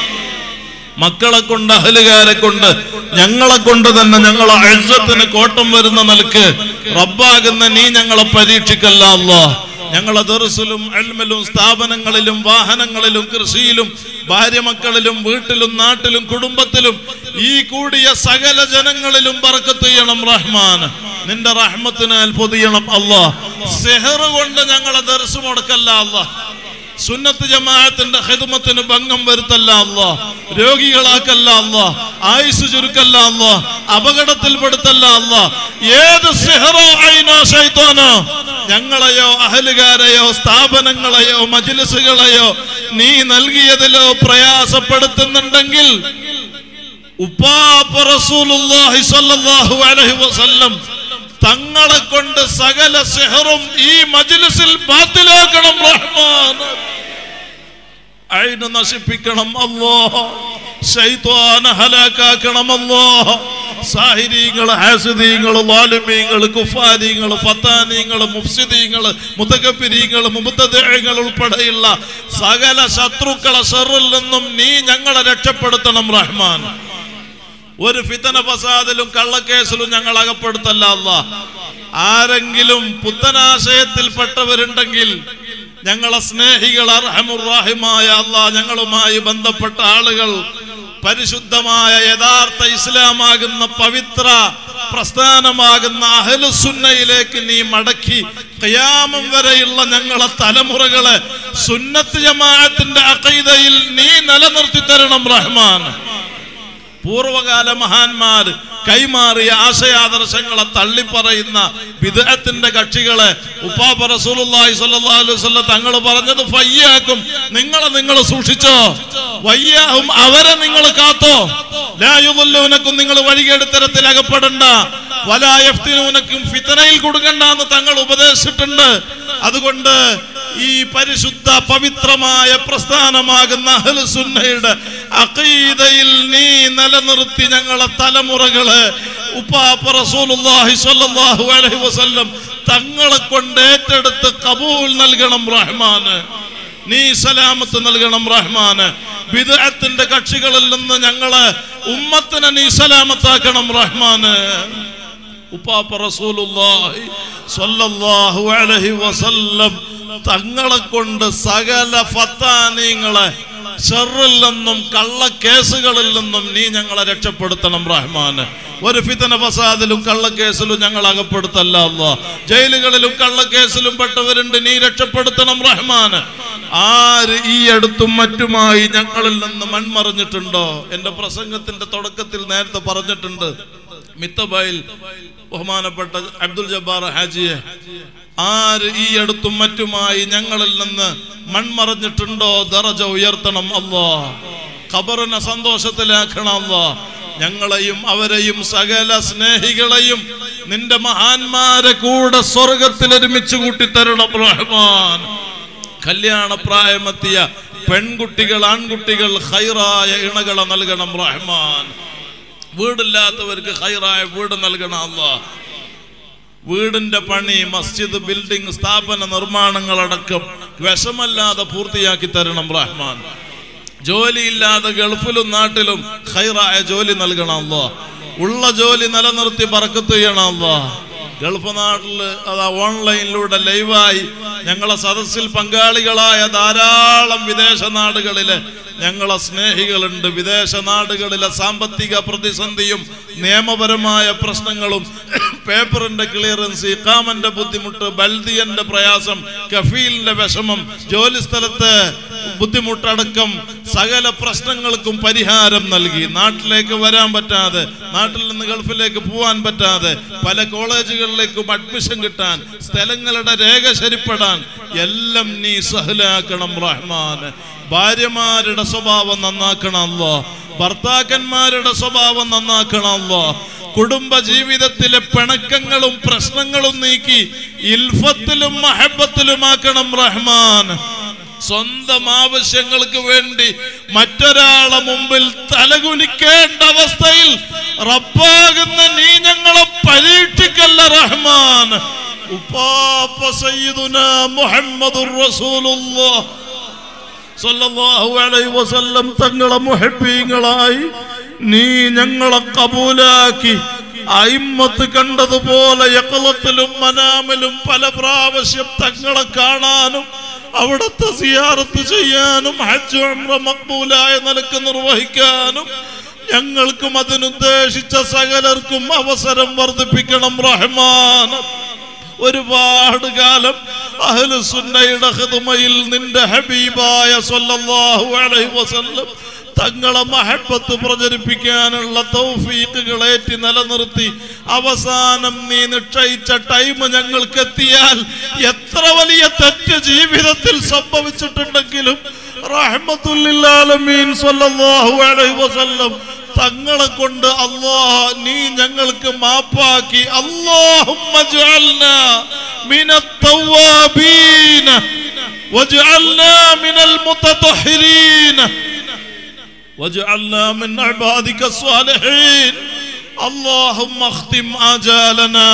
മക്കളെ കൊണ്ട്, അഹലുകാരെ കൊണ്ട്, ഞങ്ങളെ കൊണ്ട് തന്നെ ഞങ്ങളെ ഇസ്സത്തിന് കോട്ടം വരുന്ന നിലക്ക് റബ്ബാകുന്ന നീ ഞങ്ങളെ പരീക്ഷിക്കല്ല അല്ലാഹ്. ഞങ്ങളെ ദർസിലും ഇൽമിലും സ്ഥാപനങ്ങളിലും വാഹനങ്ങളിലും കൃഷിയിലും ഭാര്യ മക്കളിലും വീട്ടിലും നാട്ടിലും കുടുംബത്തിലും ഈ കൂടിയ സകല ജനങ്ങളിലും ബർക്കത്ത് ചെയ്യണം റഹ്മാൻ. നിന്റെ റഹ്മത്തിനാൽ പൊതിയണം അല്ലാഹ്. സിഹർ കൊണ്ട് ഞങ്ങളെ ദർസ് മുടക്കല്ല അല്ലാഹ്. സുന്നത്ത് ജമാഅത്തിന്റെ ഖിദ്മത്തിന് ഭംഗം വരുത്തല്ല അല്ലാഹ്. രോഗികളാക്കല്ല അല്ലാഹ്. ആയുസ് ചുരുക്കല്ല അല്ലാഹ്. അപകടത്തിൽപ്പെടുത്തല്ല അല്ലാഹ്. ഏത് സിഹറോ ഐനോ ശൈത്താനോ ഞങ്ങളെയോ അഹലുകാരെയോ സ്ഥാപനങ്ങളെയോ മജ്ലിസുകളെയോ നീ നൽകിയതിലോ പ്രയാസപ്പെടുത്തുന്നുണ്ടെങ്കിൽ ഉപ്പാപ്പ റസൂലുള്ളാഹി സ്വല്ലല്ലാഹു അലൈഹി വസല്ലം തങ്ങളെ കൊണ്ട് സകല സിഹറും ഈ മജ്ലിസിൽ ബാത്തിലാക്കണം റഹ്മാൻ. ഐന് നശിപ്പിക്കണം അല്ലാഹ്. ശൈത്വാനെ ഹലാക്കാക്കണം അല്ലാഹ്. സാഹിരീങ്ങൾ, ഹാസിദീങ്ങൾ, ളാലിമീങ്ങൾ, കുഫാരീങ്ങൾ, ഫത്താനീങ്ങൾ, മുഫ്സിദീങ്ങൾ, മുതകബ്ബിരീങ്ങൾ, മുബ്തദിഈങ്ങൾ ഉൾപ്പെടെയുള്ള സകല ശത്രുക്കളെ ശർറിൽ നിന്നും നീ ഞങ്ങളെ രക്ഷപ്പെടുത്തണം റഹ്മാൻ. ഒരു ഫിതന ഫസാദിലും കള്ളക്കേസിലും ഞങ്ങൾ അകപ്പെടുത്തല്ല അല്ലാഹ്. ആരെങ്കിലും പുത്തനാശയത്തിൽപ്പെട്ടവരുണ്ടെങ്കിൽ ഞങ്ങളെ സ്നേഹികൾ, അർഹമുർ റഹീമായ അല്ലാഹ്, ഞങ്ങളുമായി ബന്ധപ്പെട്ട ആളുകൾ പരിശുദ്ധമായ യഥാർത്ഥ ഇസ്ലാമാകുന്ന പവിത്ര പ്രസ്ഥാനമാകുന്ന അഹ്ലുസുന്നയിലേക്ക് നീ മടക്കി ഖിയാമം വരെയുള്ള ഞങ്ങളെ തലമുറകളെ സുന്നത്ത് ജമാഅത്തിന്റെ അഖീദയിൽ നീ നിലനിർത്തി തരണം റഹ്മാൻ. പൂർവകാല മഹാന്മാർ കൈമാറിയ ആശയാദർശങ്ങളെ തള്ളിപ്പറയുന്ന ബിദ്അത്തിന്റെ കക്ഷികളെ ഉപ്പാപ്പ റസൂലുള്ളാഹി സ്വല്ലല്ലാഹു അലൈഹി വസല്ലം തങ്ങൾ പറഞ്ഞത് ഫയ്യാക്കും, നിങ്ങളെ നിങ്ങൾ സൂക്ഷിച്ചോ, വയ്യാഹും അവരെ നിങ്ങൾ കാത്തോ, ലാ യുദല്ലൂനക്കും നിങ്ങൾ വഴികേടുത്തരത്തിൽ അകപ്പെടണ്ട, വലാ യഫ്തിനൂനക്കും ഫിത്നയിൽ കുടുങ്ങണ്ട എന്ന് തങ്ങൾ ഉപദേശിച്ചിട്ടുണ്ട്. അതുകൊണ്ട് ഈ പരിശുദ്ധ പവിത്രമായ പ്രസ്ഥാനമാകുന്ന അഹ്ലു സുന്നയുടെ അഖീദയിൽ നീ നിലനിർത്തി ഞങ്ങളെ തലമുറകളെ ഉപ്പാപ്പ റസൂലുള്ളാഹി സ്വല്ലല്ലാഹു അലൈഹി വസല്ലം തങ്ങളെ കൊണ്ട് ഏറ്റെടുത്ത് ഖബൂൽ നൽകണം റഹ്മാന്. നീ സലാമത്ത് നൽകണം റഹ്മാന്. ബിദ്അത്തിന്റെ കക്ഷികളിൽ നിന്ന് ഞങ്ങളെ ഉമ്മത്തിനെ നീ സലാമത്താക്കണം റഹ്മാന്. ഉപ്പാപ്പ റസൂലുള്ളാഹി സ്വല്ലല്ലാഹു അലൈഹി വസല്ലം തങ്ങളെ കൊണ്ട് സകല ഫത്താനീങ്ങളെ ശർറിൽ നിന്നും കള്ള കേസുകളിൽ നിന്നും നീ ഞങ്ങളെ രക്ഷപ്പെടുത്തണം റഹ്മാന്. ഒരു ഫിതന ഫസാദിലും കള്ളക്കേസിലും ഞങ്ങൾ അകപ്പെടുത്തല്ല അല്ലാഹ്. ജയിലുകളിലും കള്ളക്കേസിലും പെട്ടവരുണ്ട്, നീ രക്ഷപ്പെടുത്തണം റഹ്മാന്. ആര് ഈ അടുത്തും മറ്റുമായി ഞങ്ങളിൽ നിന്ന് മൺമറഞ്ഞിട്ടുണ്ടോ? എന്റെ പ്രസംഗത്തിന്റെ തുടക്കത്തിൽ നേരത്തെ പറഞ്ഞിട്ടുണ്ട്, മിത്തബയിൽ ബഹുമാനപ്പെട്ട അബ്ദുൽ ജബ്ബാർ ഹാജിയെ ആര് ഈ അടുത്തും മറ്റുമായി ഞങ്ങളിൽ നിന്ന് മൺമറഞ്ഞിട്ടുണ്ടോ ദറജ ഉയർത്തണം അല്ലാഹ്. ഖബറിനെ സന്തോഷത്തിലാക്കണം അല്ലാഹ്. ഞങ്ങളെയും അവരെയും സകല സ്നേഹികളെയും നിന്റെ മഹാന്മാരെ കൂടെ സ്വർഗത്തിൽ ഒരുമിച്ച് കൂട്ടിത്തരണം റഹ്മാൻ. കല്യാണ പ്രായമെത്തിയ പെൺകുട്ടികൾ ആൺകുട്ടികൾ ഖൈറായ ഇണകളെ നൽകണം റഹ്മാൻ. വീടില്ലാത്തവർക്ക് ഖൈറായ വീട് നൽകണം അല്ലാഹ്. വീടിന്റെ പണി, മസ്ജിദ്, ബിൽഡിംഗ്, സ്ഥാപന നിർമ്മാണങ്ങളടക്കം വിഷമല്ലാതെ പൂർത്തിയാക്കി തരണം റഹ്മാൻ. ജോലിയില്ലാതെ ഗൾഫിലും നാട്ടിലും ഖൈറായ ജോലി നൽകണം അല്ലാഹ്. ഉള്ള ജോലി നിലനിർത്തി ബറക്കത്ത് ചെയ്യണം അല്ലാഹ്. ഗൾഫ് നാട്ടില് അതാ ഓൺലൈനിലൂടെ ലൈവായി ഞങ്ങളെ സദസ്സിൽ പങ്കാളികളായ ധാരാളം വിദേശ നാടുകളിലെ ഞങ്ങളെ സ്നേഹികളുണ്ട്. വിദേശ നാടുകളിലെ സാമ്പത്തിക പ്രതിസന്ധിയും നിയമപരമായ പ്രശ്നങ്ങളും പേപ്പറിന്റെ ക്ലിയറൻസ്, ഇഖാമന്റെ ബുദ്ധിമുട്ട്, ബൽദിയന്റെ പ്രയാസം, കഫീലിന്റെ വിഷമം, ജോലി സ്ഥലത്തെ ബുദ്ധിമുട്ടടക്കം സകല പ്രശ്നങ്ങൾക്കും പരിഹാരം നൽകി നാട്ടിലേക്ക് വരാൻ പറ്റാതെ, നാട്ടിൽ നിന്ന് ഗൾഫിലേക്ക് പോവാൻ പറ്റാതെ, പല കോളേജുകളിലേക്കും അഡ്മിഷൻ കിട്ടാൻ, സ്ഥലങ്ങളുടെ രേഖ ശരിപ്പെടാൻ എല്ലാം നീ സഹലാക്കണം റഹ്മാന്. ഭാര്യമാരുടെ സ്വഭാവം നന്നാക്കണം അല്ലാഹ്. ഭർത്താക്കന്മാരുടെ സ്വഭാവം നന്നാക്കണം അല്ലാഹ്. കുടുംബ ജീവിതത്തിലെ പിണക്കങ്ങളും പ്രശ്നങ്ങളും നീക്കി ഇൽഫത്തിലും മഹബത്തിലുമാക്കണം റഹ്മാൻ. സ്വന്തം ആവശ്യങ്ങൾക്ക് വേണ്ടി മറ്റൊരാളെ മുമ്പിൽ തലകുനിക്കേണ്ട അവസ്ഥയിൽ റബ്ബാകുന്ന നീ ഞങ്ങളെ പരീക്ഷിക്കല്ല റഹ്മാൻ. ഉപ്പാപ്പ സയ്യിദുനാ മുഹമ്മദുർ റസൂലുള്ളാഹ് സ്വല്ലല്ലാഹു അലൈഹി വസല്ലം തങ്ങളെ മുഹബ്ബീങ്ങളായി നീ ഞങ്ങളെ കബൂലാക്കി അയിമ്മത്ത് കണ്ടതുപോലെ യഖലത്തിലും മനാമിലും പല പ്രാവശ്യം തങ്ങളെ കാണാനും അവിടുത്തെ സിയാറത്ത് ചെയ്യാനും ഹജ്ജ് ഉംറ മഖ്ബൂലായ നിലക്ക് നിർവഹിക്കാനും ഞങ്ങൾക്കും അതിനുദ്ദേശിച്ച സകലർക്കും അവസരം വർദ്ധിപ്പിക്കണം റഹ്മാൻ. ഒരുപാട് കാലം അഹ്ലു സുന്നയുടെ ഖിദ്മയിൽ നിന്റെ ഹബീബായ സ്വല്ലല്ലാഹു അലൈഹി വസല്ലം തങ്ങളെ മഹബത്ത് പ്രചരിപ്പിക്കാനുള്ള തൗഫീഖുകൾ ഏറ്റി നിലനിർത്തി അവസാനം നീ നിശ്ചയിച്ച ടൈം ഞങ്ങൾക്ക് എത്തിയാൽ എത്ര വലിയ തെറ്റ് ജീവിതത്തിൽ സംഭവിച്ചിട്ടുണ്ടെങ്കിലും റഹ്മത്തുൽ ലിൽ ആലമീൻ സ്വല്ലല്ലാഹു അലൈഹി വസല്ലം തങ്ങളെ കൊണ്ട് അല്ലാഹ് നീ ഞങ്ങൾക്ക് മാപ്പാക്കി. അല്ലാഹുമ്മ ജഅൽനാ മിനത് തവ്വാബീന വജഅൽനാ മിനൽ മുതതഹിരീന വജഅൽനാ മിൻ ഇബാദിക സ്വാലിഹീൻ. اللهم اختم آجالنا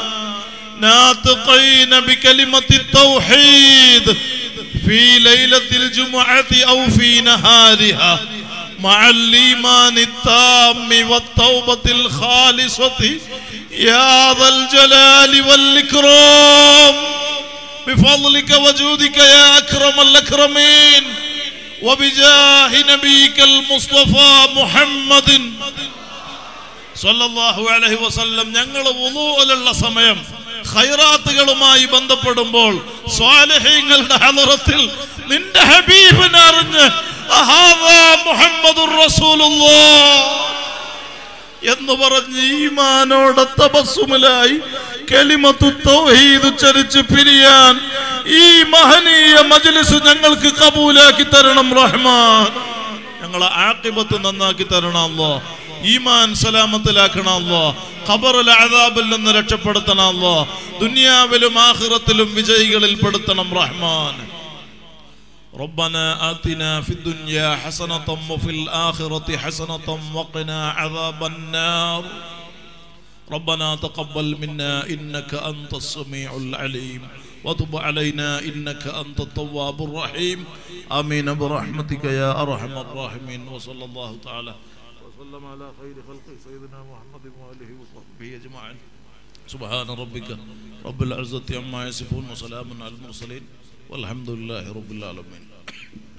ناطقين بكلمة التوحيد في ليلة الجمعة أو في نهارها مع الإيمان التام والتوبة الخالصة يا ذا الجلال والإكرام بفضلك وجودك يا أكرم الأكرمين وبجاه نبيك المصطفى محمد സല്ലല്ലാഹു അലൈഹി വസല്ലം. ഞങ്ങൾ വുളൂഉലുള്ള സമയം ഖൈറാത്തുകളുമായി ബന്ധപ്പെടുമ്പോൾ സ്വാലിഹീങ്ങളുടെ ഹളറത്തിൽ നിന്റെ ഹബീബിനെ അറിഞ്ഞ് അഹാദാ മുഹമ്മദുർ റസൂലുള്ളാഹ് എന്ന് പറഞ്ഞ് ഈമാനോടെ തബസ്സുമിലായി കലിമത്തു തൗഹീദ് ഉച്ചരിച്ച് പിരിയാൻ ഈ മഹനീയ മജ്ലിസ് ഞങ്ങൾക്ക് കബൂലാക്കി തരണം റഹ്മാൻ. ഞങ്ങളെ ആഖിബത്ത് നന്നാക്കി തരണം അല്ലാഹ്. ഈമാൻ സലാമത്തിലാക്കണം അല്ലാഹ്. ഖബറിലെ അദാബിൽ നിന്ന് രക്ഷപ്പെടുത്തണം അല്ലാഹ്. ദുനിയാവിലും ആഖിറത്തിലും വിജയികളിൽ പെടുത്തണം റഹ്മാൻ. ربنا آتنا في الدنيا حسنة وفي الآخرة حسنة وقنا عذاب النار. ربنا تقبل منا إنك أنت السميع العليم وتب علينا إنك أنت التواب الرحيم. آمين برحمتك يا أرحم الراحمين. وصلى الله تعالى وسلم على خير خلقه سيدنا محمد وآله وصحبه أجمعين. سبحان ربك رب العزة عما يصفون وسلام على المرسلين والحمد لله رب العالمين.